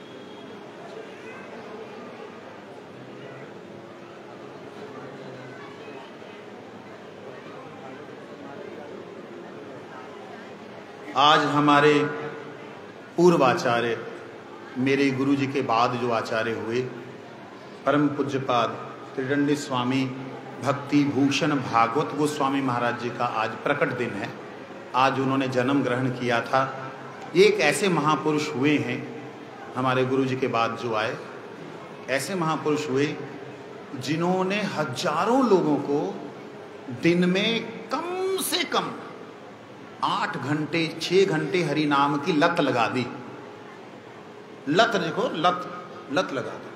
आज हमारे पूर्व आचार्य, मेरे गुरु जी के बाद जो आचार्य हुए, परम पूज्यपाद त्रिदंडी स्वामी भक्ति भूषण भागवत गोस्वामी महाराज जी का आज प्रकट दिन है। आज उन्होंने जन्म ग्रहण किया था। ये एक ऐसे महापुरुष हुए हैं हमारे गुरु जी के बाद जो आए, ऐसे महापुरुष हुए जिन्होंने हजारों लोगों को दिन में कम से कम 8 घंटे 6 घंटे हरि नाम की लत लगा दी। लत देखो, लत लत लगा दो।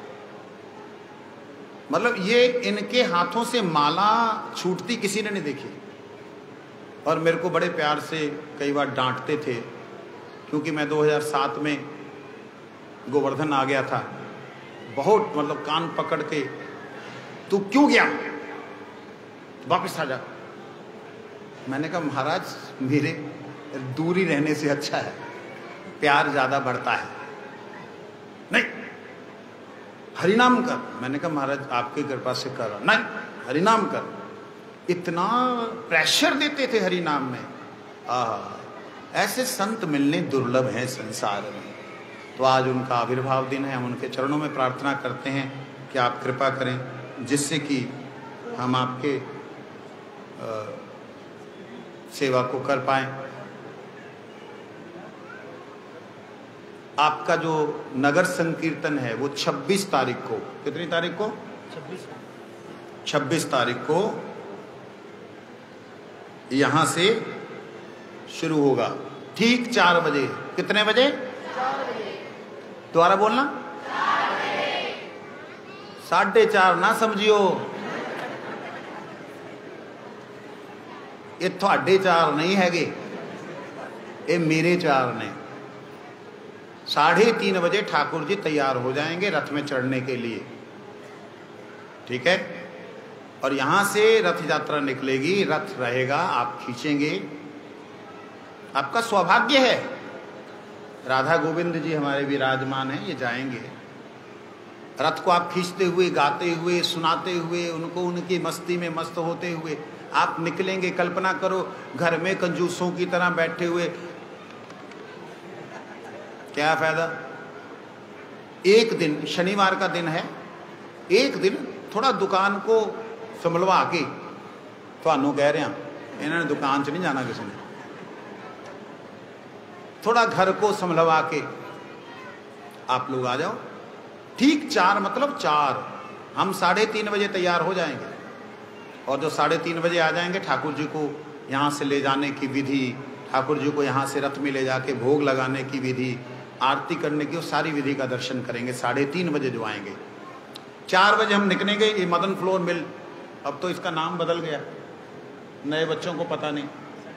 मतलब ये इनके हाथों से माला छूटती किसी ने नहीं देखी। और मेरे को बड़े प्यार से कई बार डांटते थे, क्योंकि मैं 2007 में गोवर्धन आ गया था। बहुत मतलब कान पकड़ के, तू क्यों गया, वापस आ जा। मैंने कहा महाराज मेरे दूरी रहने से अच्छा है, प्यार ज्यादा बढ़ता है। नहीं हरिनाम कर। मैंने कहा महाराज आपकी कृपा से कर। नहीं हरिनाम कर। इतना प्रेशर देते थे हरिनाम में। ऐसे संत मिलने दुर्लभ हैं संसार में। तो आज उनका आविर्भाव दिन है। हम उनके चरणों में प्रार्थना करते हैं कि आप कृपा करें, जिससे कि हम आपके सेवा को कर पाएं। आपका जो नगर संकीर्तन है वो 26 तारीख को, कितनी तारीख को? 26 तारीख को यहां से शुरू होगा, ठीक 4 बजे। कितने बजे? 4 बजे। दोबारा बोलना। 4:30 ना समझियो, ये थोड़े 4 नहीं हैगे, ये मेरे 4 ने। 3:30 बजे ठाकुर जी तैयार हो जाएंगे रथ में चढ़ने के लिए, ठीक है। और यहां से रथ यात्रा निकलेगी, रथ रहेगा, आप खींचेंगे, आपका सौभाग्य है। राधा गोविंद जी हमारे विराजमान हैं, ये जाएंगे। रथ को आप खींचते हुए, गाते हुए, सुनाते हुए, उनको उनकी मस्ती में मस्त होते हुए आप निकलेंगे। कल्पना करो घर में कंजूसों की तरह बैठे हुए, क्या फायदा। एक दिन, शनिवार का दिन है, एक दिन थोड़ा दुकान को संभलवा के, थानू कह रहा इन्होंने दुकान च नहीं जाना किसी ने, थोड़ा घर को संभलवा के आप लोग आ जाओ। ठीक 4 मतलब 4, हम 3:30 बजे तैयार हो जाएंगे। और जो 3:30 बजे आ जाएंगे, ठाकुर जी को यहाँ से ले जाने की विधि, ठाकुर जी को यहाँ से रथ में ले जाके भोग लगाने की विधि, आरती करने की, वो सारी विधि का दर्शन करेंगे 3:30 बजे जो आएंगे। 4 बजे हम निकलेंगे। ये मदन फ्लोर मिल, अब तो इसका नाम बदल गया, नए बच्चों को पता नहीं,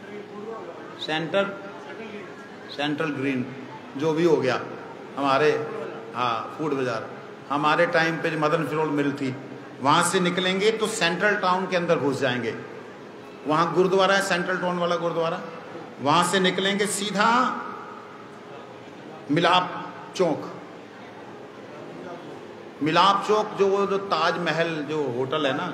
सेंट्रल ग्रीन जो भी हो गया हमारे, हाँ फूड बाजार। हमारे टाइम पे जो मदन फ्लोर मिल थी, वहाँ से निकलेंगे तो सेंट्रल टाउन के अंदर घुस जाएंगे। वहाँ गुरुद्वारा है, सेंट्रल टाउन वाला गुरुद्वारा। वहाँ से निकलेंगे सीधा मिलाप चौक। मिलाप चौक जो ताजमहल जो होटल है ना,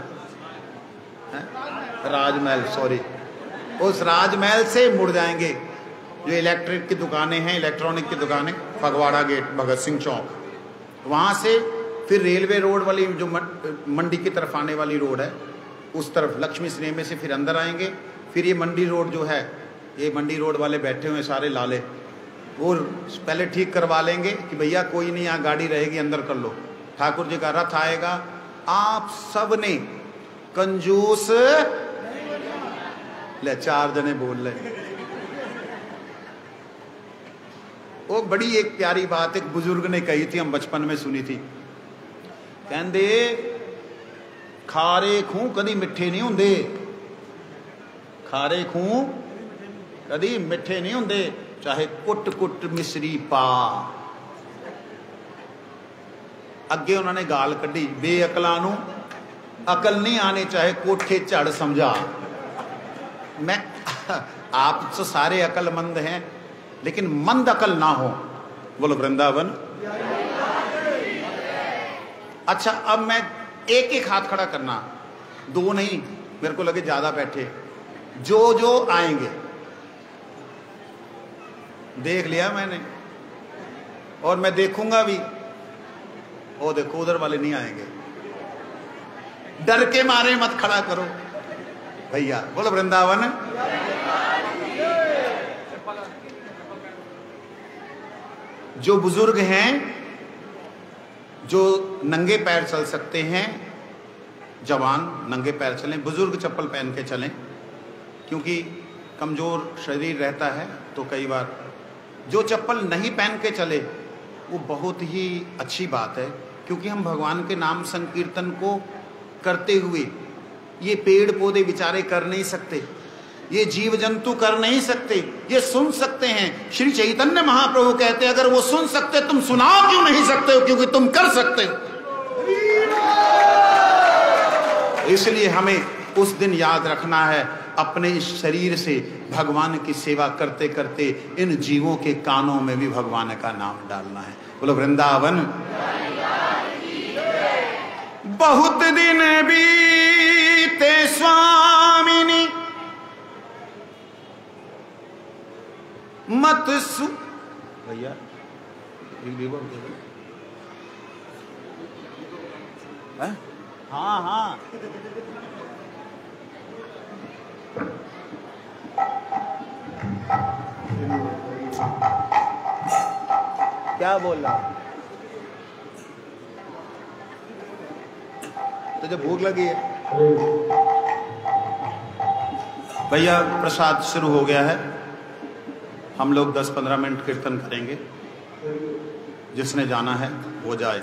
राजमहल, सॉरी, उस राजमहल से मुड़ जाएंगे। जो इलेक्ट्रिक की दुकानें हैं, इलेक्ट्रॉनिक की दुकानें, फगवाड़ा गेट, भगत सिंह चौक, वहाँ से फिर रेलवे रोड वाली जो मंडी की तरफ आने वाली रोड है, उस तरफ लक्ष्मी सिनेमा से फिर अंदर आएंगे। फिर ये मंडी रोड जो है, ये मंडी रोड वाले बैठे हुए सारे लाले, वो पहले ठीक करवा लेंगे कि भैया कोई नहीं, यहाँ गाड़ी रहेगी, अंदर कर लो। ठाकुर जी का रथ आएगा, आप सब ने कंजूस ले, 4 जने बोल ले। वो बड़ी एक प्यारी बात एक बुजुर्ग ने कही थी, हम बचपन में सुनी थी। कहते खारे खूह कदी मिठे नहीं होंगे, खारे खूह कदी मिठे नहीं होंगे, चाहे कुट कुट मिसरी पा। अगे उन्होंने गाल कढ़ी, बेअकलां नूं अकल नहीं आने, चाहे कोठे झड़ समझा। मैं आप तो सारे अकलमंद हैं, लेकिन मंद अकल ना हो। बोलो वृंदावन। अच्छा, अब मैं एक हाथ खड़ा करना, 2 नहीं, मेरे को लगे ज्यादा बैठे। जो आएंगे, देख लिया मैंने, और मैं देखूंगा भी। ओ देखो उधर वाले नहीं आएंगे, डर के मारे मत खड़ा करो भैया। बोलो वृंदावन। जो बुजुर्ग हैं, जो नंगे पैर चल सकते हैं, जवान नंगे पैर चलें, बुजुर्ग चप्पल पहन के चलें, क्योंकि कमजोर शरीर रहता है। तो कई बार जो चप्पल नहीं पहन के चले वो बहुत ही अच्छी बात है, क्योंकि हम भगवान के नाम संकीर्तन को करते हुए ये पेड़ पौधे बेचारे कर नहीं सकते, ये जीव जंतु कर नहीं सकते, ये सुन सकते हैं। श्री चैतन्य महाप्रभु कहते हैं अगर वो सुन सकते तुम सुना क्यों नहीं सकते हो, क्योंकि तुम कर सकते हो। इसलिए हमें उस दिन याद रखना है, अपने इस शरीर से भगवान की सेवा करते करते इन जीवों के कानों में भी भगवान का नाम डालना है। बोलो वृंदावन। बहुत दिन बीते स्वामिनी मत सु भैया हाँ हाँ क्या बोल रहा? तुझे भूख लगी है? भैया प्रसाद शुरू हो गया है, हम लोग 10-15 मिनट कीर्तन करेंगे। जिसने जाना है वो जाए।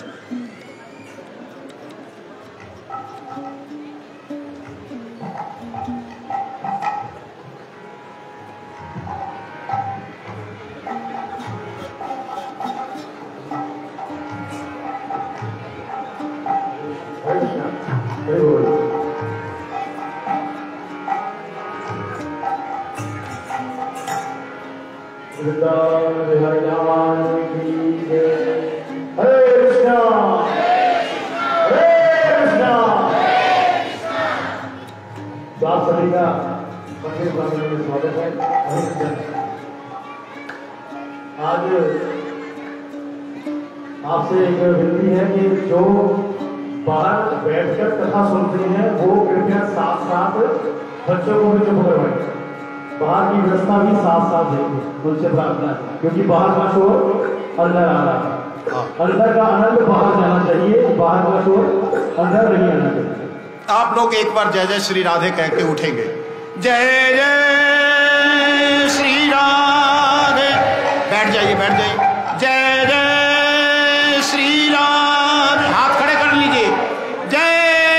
आपसे एक विनती है कि जो बाहर बैठकर कथा सुनते हैं वो कृपया साथ साथ बच्चों को भी चुप करवाएं। बाहर की व्यवस्था भी साथ साथ देखें, उनसे प्रार्थना है, क्योंकि बाहर का शोर अंदर आ रहा है। अंदर का आनंद बाहर जाना चाहिए, बाहर का शोर अंदर नहीं आना चाहिए। आप लोग एक बार जय जय श्री राधे कह के उठेंगे। जय जय श्री राधे। बैठ जाइए, बैठ जाइए। जय जय श्री राधे। हाथ खड़े कर लीजिए। जय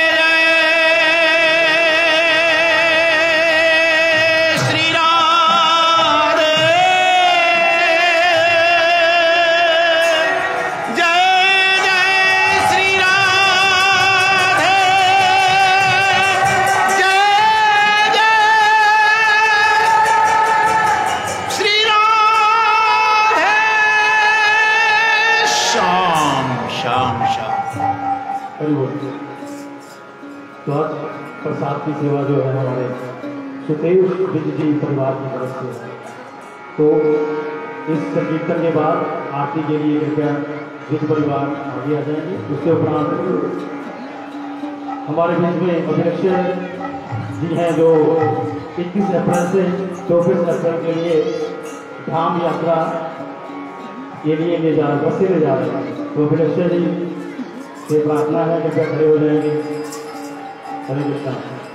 जय श्री राधे। जय जय श्री राधे। जय जय श्री राधे। शाम शाम शाम। तो आज प्रसाद की सेवा जो है हमारे सुदेव विज जी परिवार की तरफ से है। तो इस संकीर्तन के बाद आरती के लिए कृपया विज परिवार आगे आ जाएंगे। उसके उपरांत हमारे बीच में अभिलक्ष्य जी हैं जो 21 अप्रैल से 24 अप्रैल के लिए धाम यात्रा के लिए ले जा रहे हैं। तो अभिलक्ष्य जी से प्रार्थना है कि खड़े हो जाएंगे। हरे कृष्णा।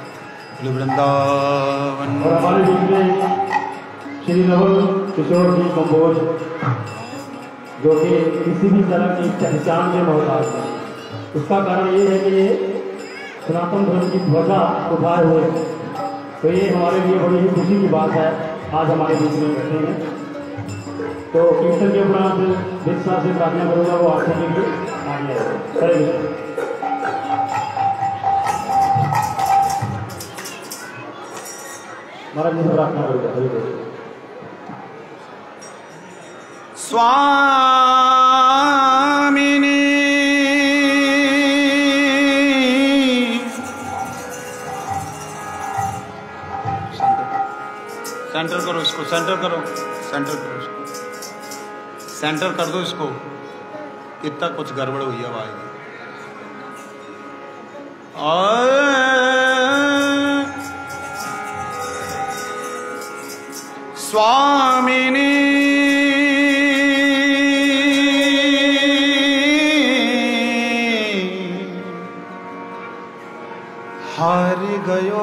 वृंदावन। और हमारे बीच में श्री नवल किशोर जी कंबोज, जो कि किसी भी तरह की पहचान के मोहताज है। उसका कारण ये है कि ये सनातन धर्म की ध्वजा उठाए हुए, तो ये हमारे लिए बड़ी ही खुशी की बात है। आज हमारे बीच में बैठे हैं। तो कीर्तन के उपरांत जिस साल से प्रार्थना करूँगा वो आगे के लिए आगे आएगा। हरे कृष्ण। महाराज जी प्रार्थना करूँगा। हरे कृष्ण। स्वामिनी सेंटर करो इसको, सेंटर करो, सेंटर करो इसको, सेंटर कर दो इसको। कितना कुछ गड़बड़ हुई है आवाज में। स्वामिनी हार गयो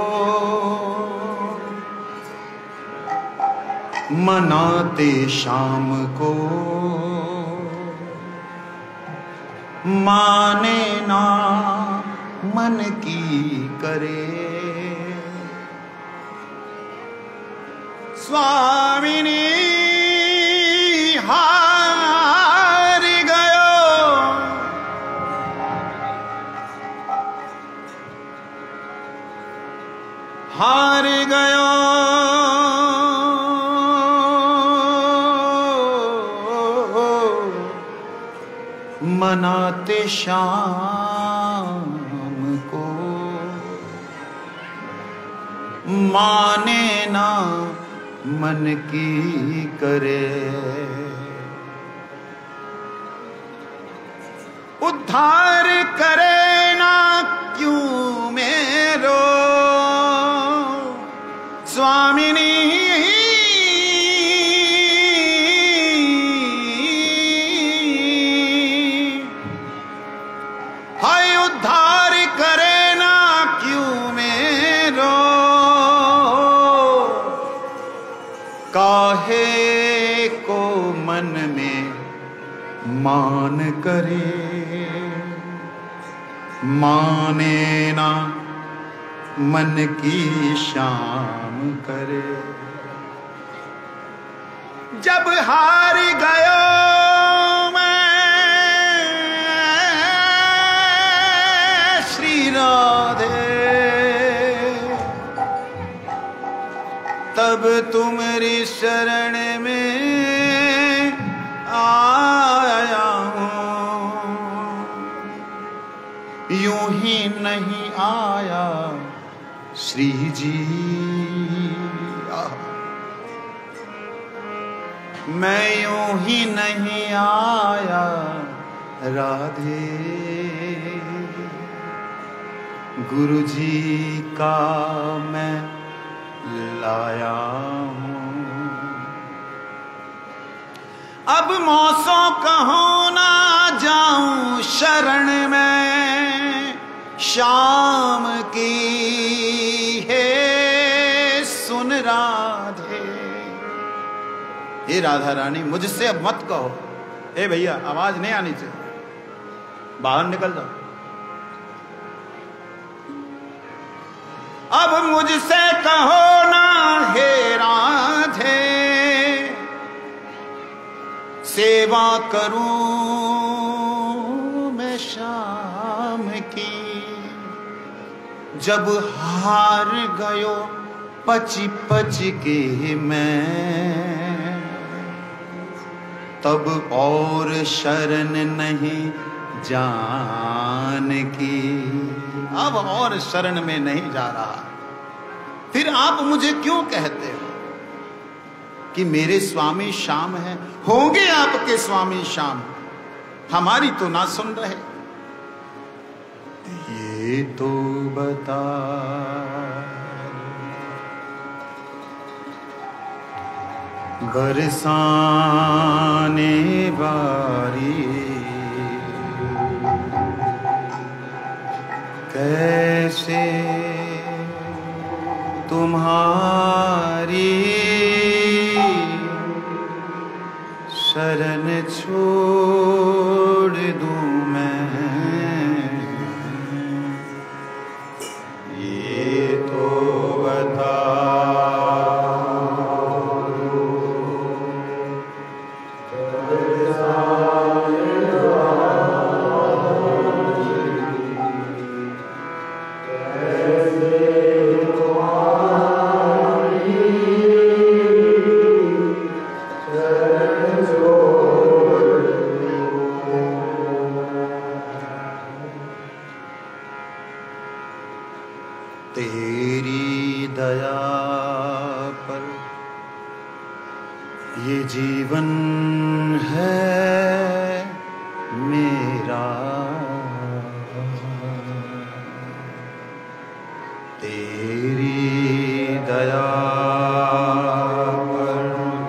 मनाते शाम को, माने ना मन की करे। स्वामिनी हार गयो, हार गयो मनाते शाम को, माने ना मन की करे। उद्धार करे ना क्यों मेरो स्वामिनी, हाय उद्धार करे ना क्यों मेरो, काहे को मन में मान करे। माने ना मन की शाम करे। जब हार गयो मैं श्री राधे, तब तुम्हारी शरण में आया हूँ। यूं ही नहीं आया श्री जी, मैं यूं ही नहीं आया राधे। गुरु जी का मैं लाया हूँ। अब मौसों कहो ना जाऊं शरण में, शाम की है सुन राधे। हे राधा रानी, मुझसे अब मत कहो। ए भैया, आवाज नहीं आनी चाहिए, बाहर निकल जाओ। अब मुझसे कहो ना हे राधे, सेवा करूं मैं शाम की। जब हार गयो पच पच के मैं, तब और शरण नहीं जान की। अब और शरण में नहीं जा रहा। फिर आप मुझे क्यों कहते हो कि मेरे स्वामी श्याम हैं? होंगे आपके स्वामी श्याम, हमारी तो ना सुन रहे। ये तो बता बरसाने बारी, कैसे तुम्हारी शरण छोड़ दूं मैं। ये तो बता तेरी दया पर ये जीवन है मेरा, तेरी दया पर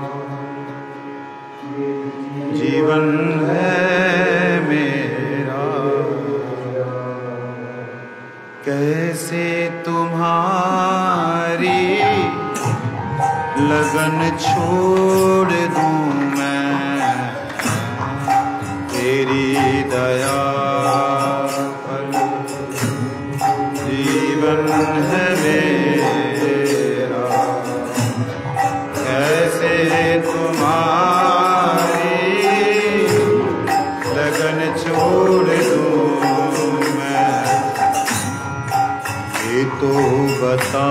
जीवन है मेरा। कैसे तुम्हारी लगन छोड़ दूं मैं, तेरी दया तो बता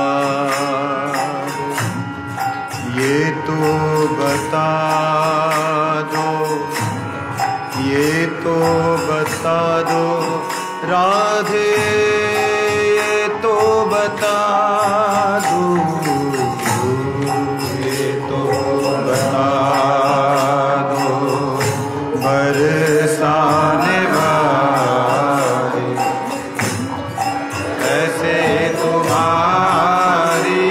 ये तो बता दो, ये तो बता दो राधे, ये तो बता दो, ये तो बता दो बरसाने वाले कैसे तुम्हारी,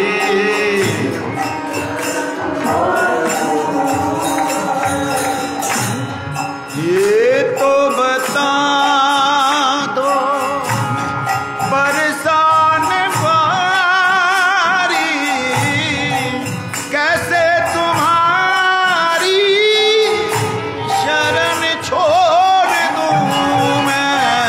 ये तो बता दो बरसाने वाली कैसे तुम्हारी शरण छोड़ दूं मैं।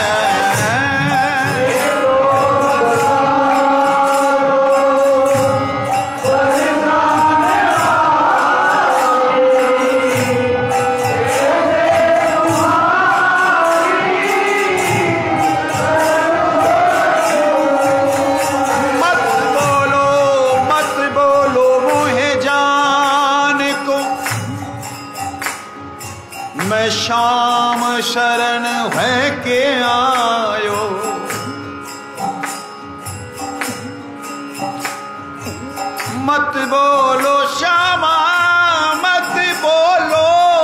मत बोलो मुझे जान को, मैं शाम शरण है के आयो। मत बोलो श्यामा, मत बोलो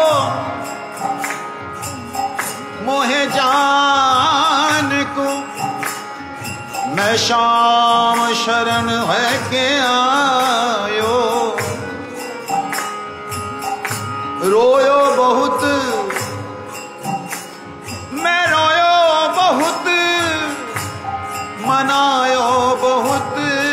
मोहे जान को, मैं शाम शरण है के आयो। रोयो बहुत मैं रोयो बहुत, मनायो बहुत,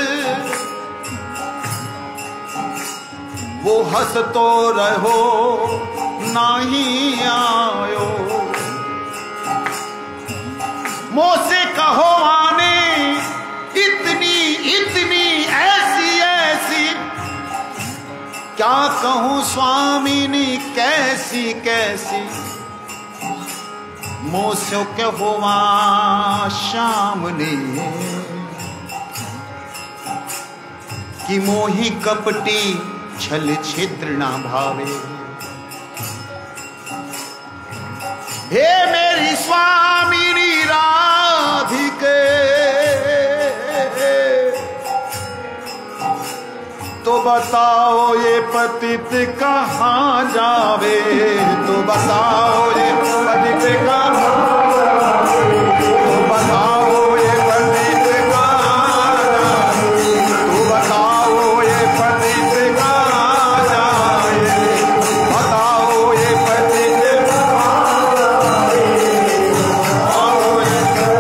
वो हंस तो रहो नहीं आयो। मुझसे कहो आने इतनी इतनी ऐसी ऐसी, क्या कहूँ स्वामिनी कैसी कैसी। मुझसे कहो श्यामनी कि मोही कपटी छल छिद्र ना भावे। हे मेरी स्वामिनी राधिके, तो बताओ ये पतित कहाँ जावे, तो बताओ ये पतित कहाँ जावे, तो बताओ ये पतित कहाँ जावे, तो बताओ ये पतित कहाँ जावे, बताओ ये पतित कहाँ जावे, बताओ ये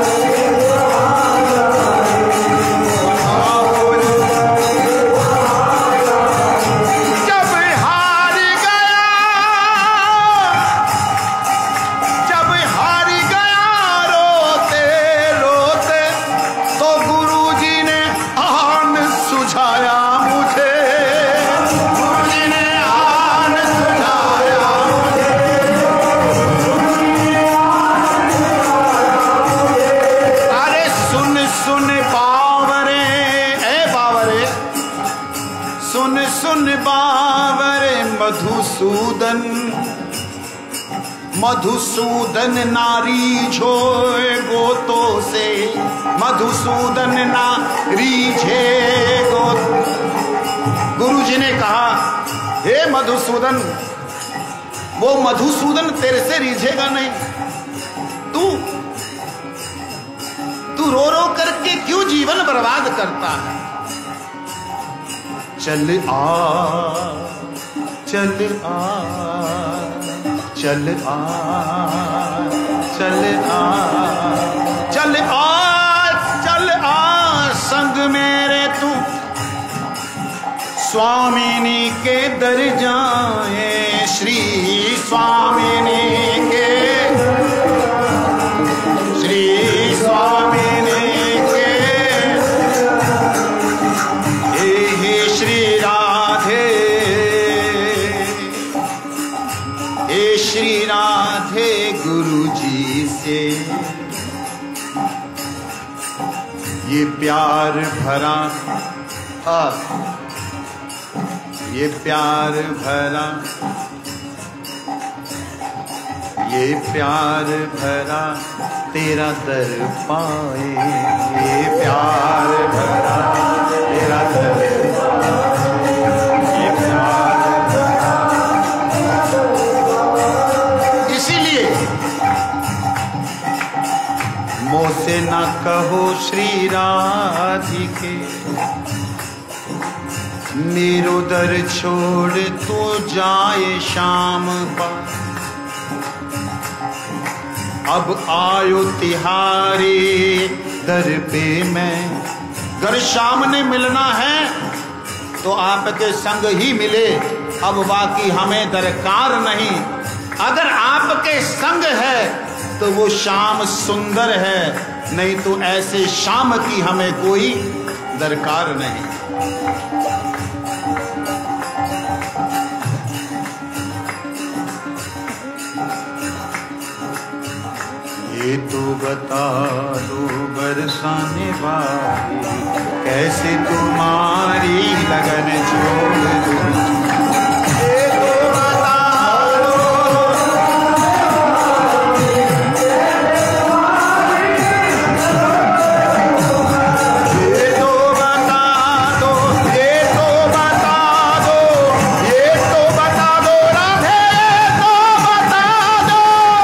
मधुसूदन, मधुसूदन नारी झोए गोतों से, मधुसूदन नारी झे गोत। गुरुजी ने कहा हे मधुसूदन, वो मधुसूदन तेरे से रिझेगा नहीं। तू रो रो करके क्यों जीवन बर्बाद करता है। चल आ चल आ चल आ चल आ चल आ चल आ संग मेरे तू स्वामिनी के दर जाए, श्री स्वामिनी के, श्री स्वामिनी के, हे श्री राधे, हे श्री राधे गुरु जी से ये प्यार भरा ये प्यार भरा, ये प्यार भरा तेरा दर पाए, ये प्यार भरा तेरा दर पाए, ये प्यार भरा। इसीलिए मोसे न कहो श्री राधिके, मेरो दर छोड़ तो जाए श्याम पास। अब आयो तिहारे दर पे मैं, अगर श्याम ने मिलना है तो आपके संग ही मिले, अब बाकी हमें दरकार नहीं। अगर आपके संग है तो वो श्याम सुंदर है, नहीं तो ऐसे श्याम की हमें कोई दरकार नहीं। ये तो बता दो बरसाने वाली, कैसे तुम्हारी लगन छोड़ दूं। ये तो बता दो, ये तो बता दो, ये तो बता दो, ये तो बता दो राधे, तो बता दो।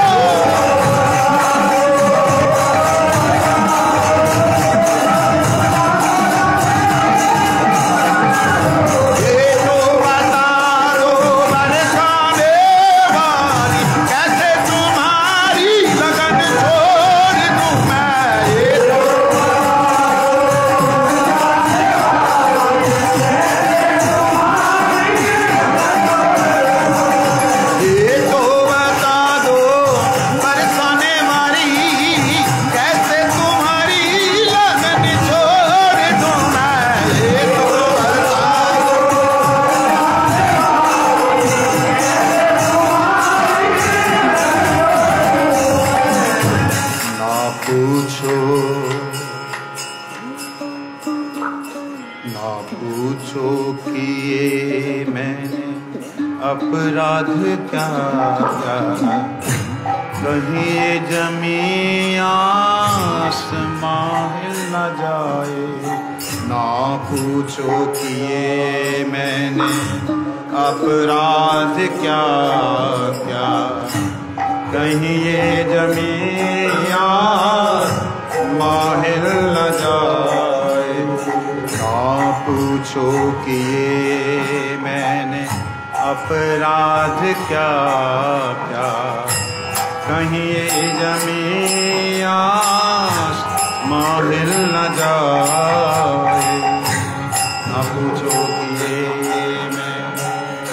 ना पूछो कि ये मैंने अपराध क्या क्या, कहीं ये जमी आसमां हिल न जाए। ना पूछो कि ये मैंने अपराध क्या क्या, कहीं ये जमी आसमां हिल न जाए। ना पूछो कि ये मैंने अपराध क्या क्या, कहीं ये जमी आसमां हिल न जाए। ना पूछो कि ये मैंने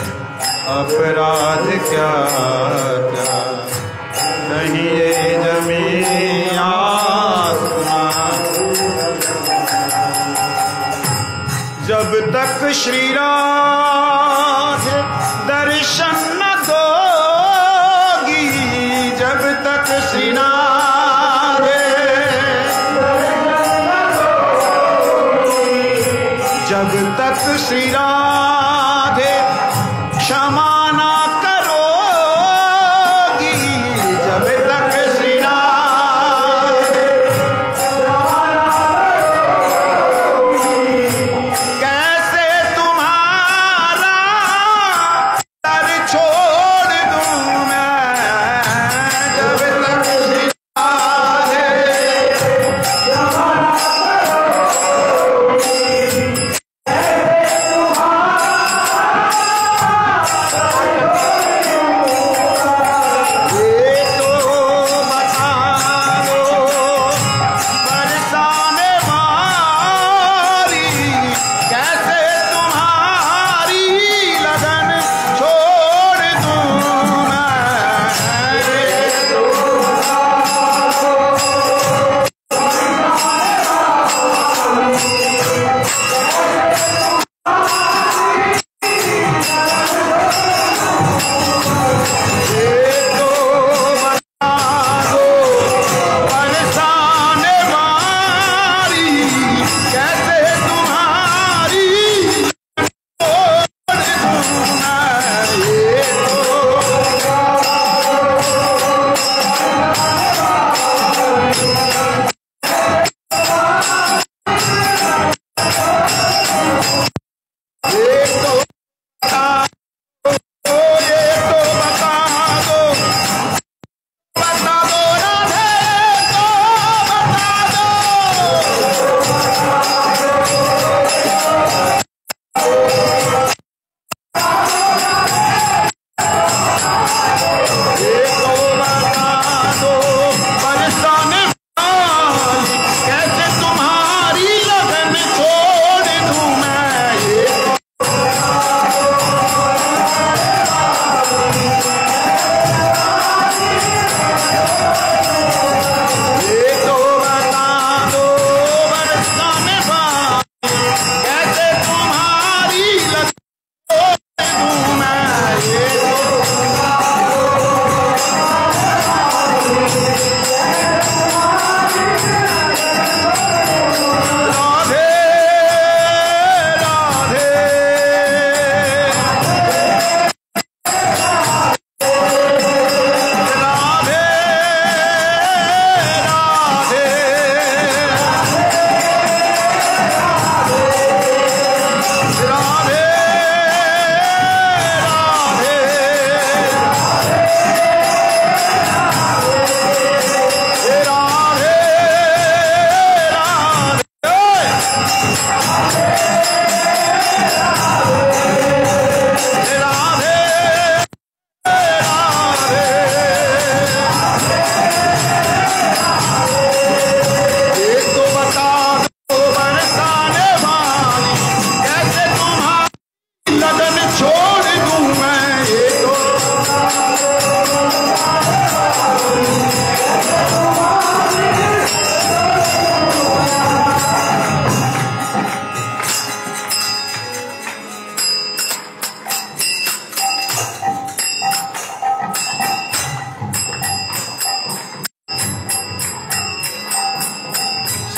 अपराध क्या क्या, कहीं ये जमी आसमां। जब तक श्री राधे दर्शन न दोगी, जब तक श्री राधे, जब तक श्री राधे क्षमा ना करोगी, जब तक श्री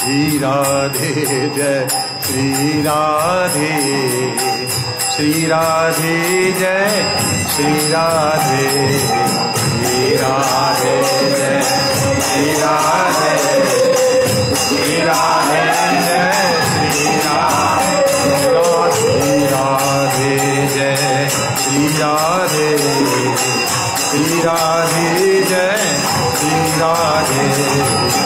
श्री राधे जय श्री राधे, श्री राधे जय श्री राधे, श्री राधे जय श्री राधे, श्री राधे जय श्री राधे, श्री राधे जय श्री राधे, श्री राधे जय श्री राधे।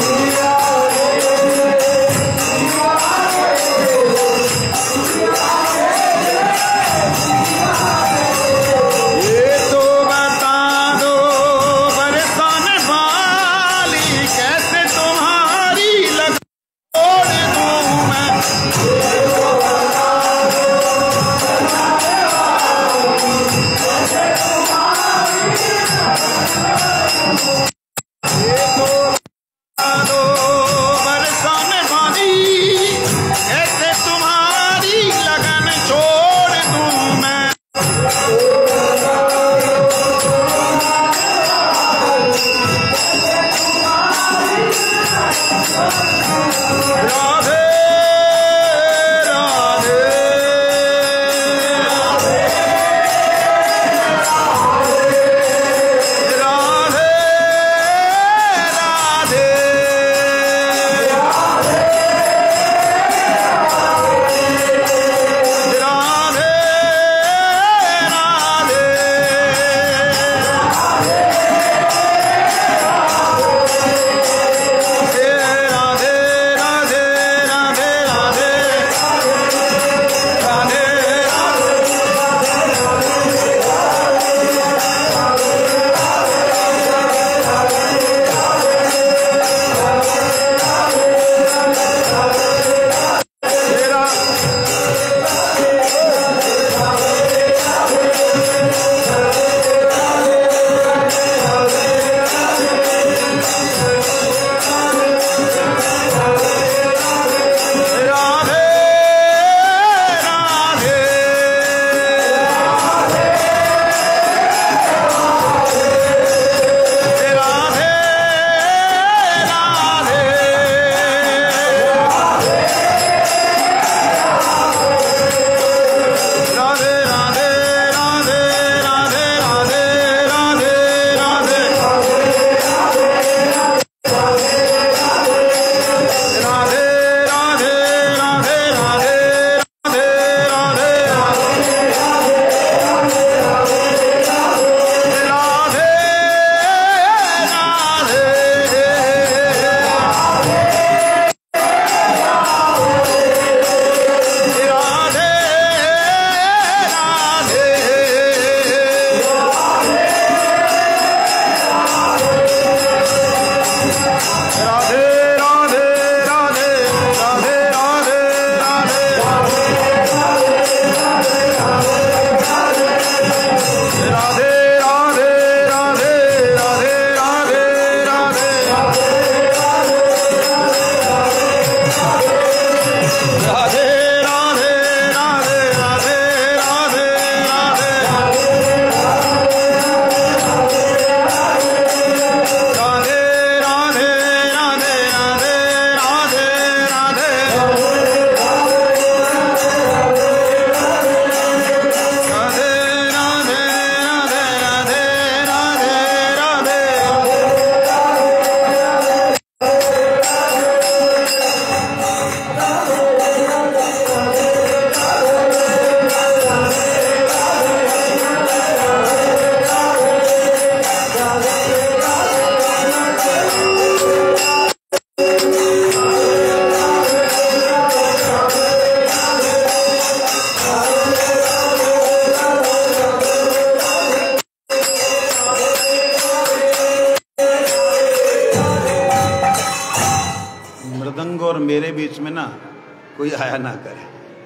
मेरे बीच में ना कोई आया ना करे,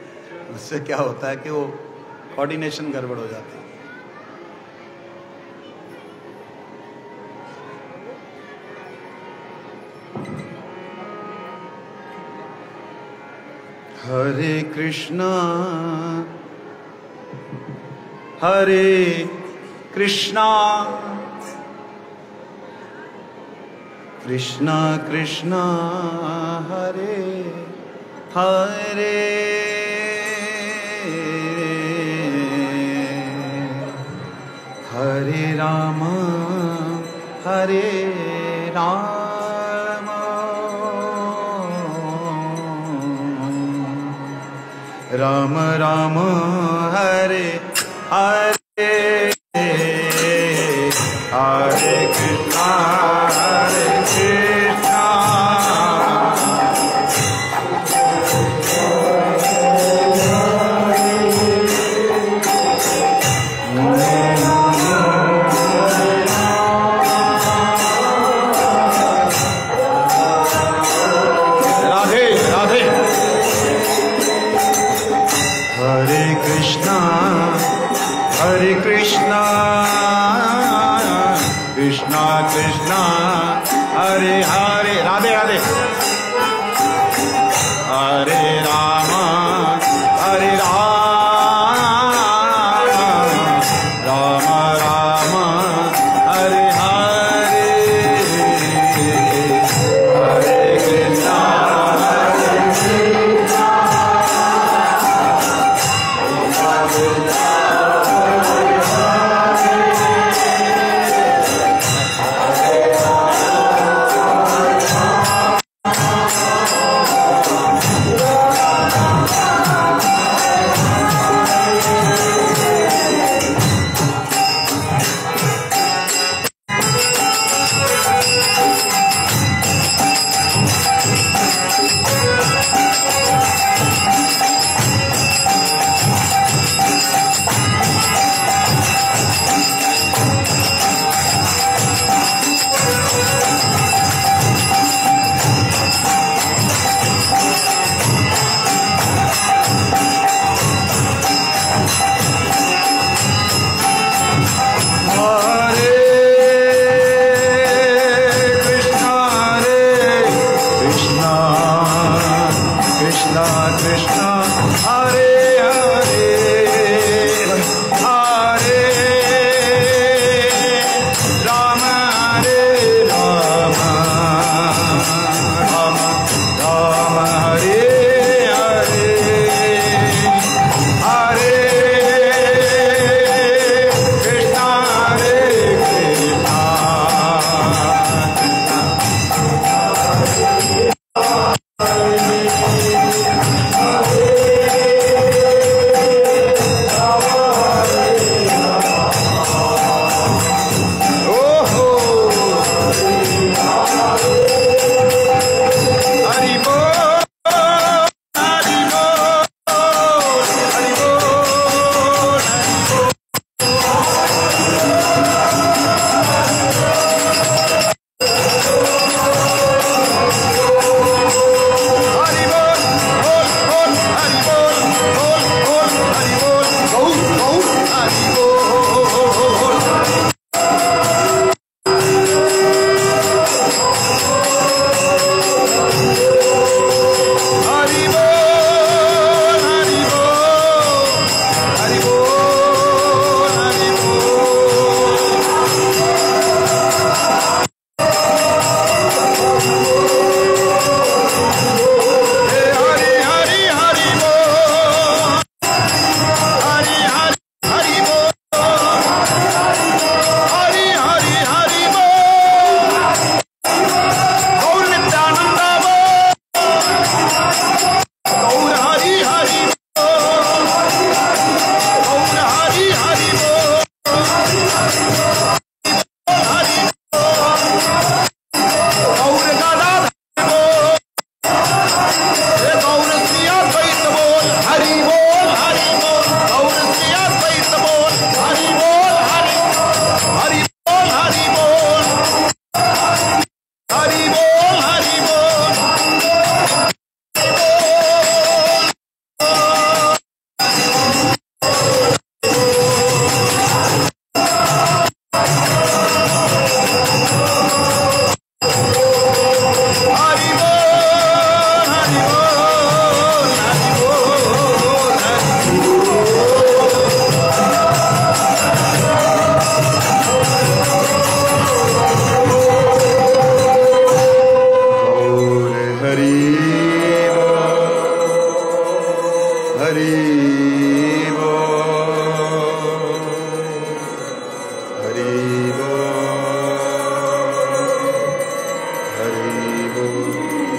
उससे क्या होता है कि वो कोऑर्डिनेशन गड़बड़ हो जाता है। हरे कृष्णा कृष्णा कृष्णा हरे हरे हरे राम राम राम हरे हरे हरे कृष्णा हरे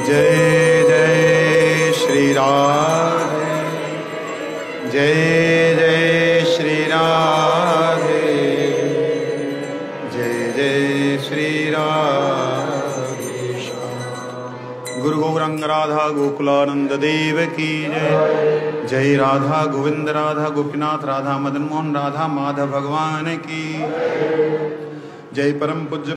जय जय श्री राधे, जय जय श्री राधे, जय जय श्री राधे। गुरु गौरंग राधा गोकुलानंद देव की जय। जय राधा गोविंद राधा गोपीनाथ राधा मदन मोहन राधा माधव भगवान की जय। परम पूज्य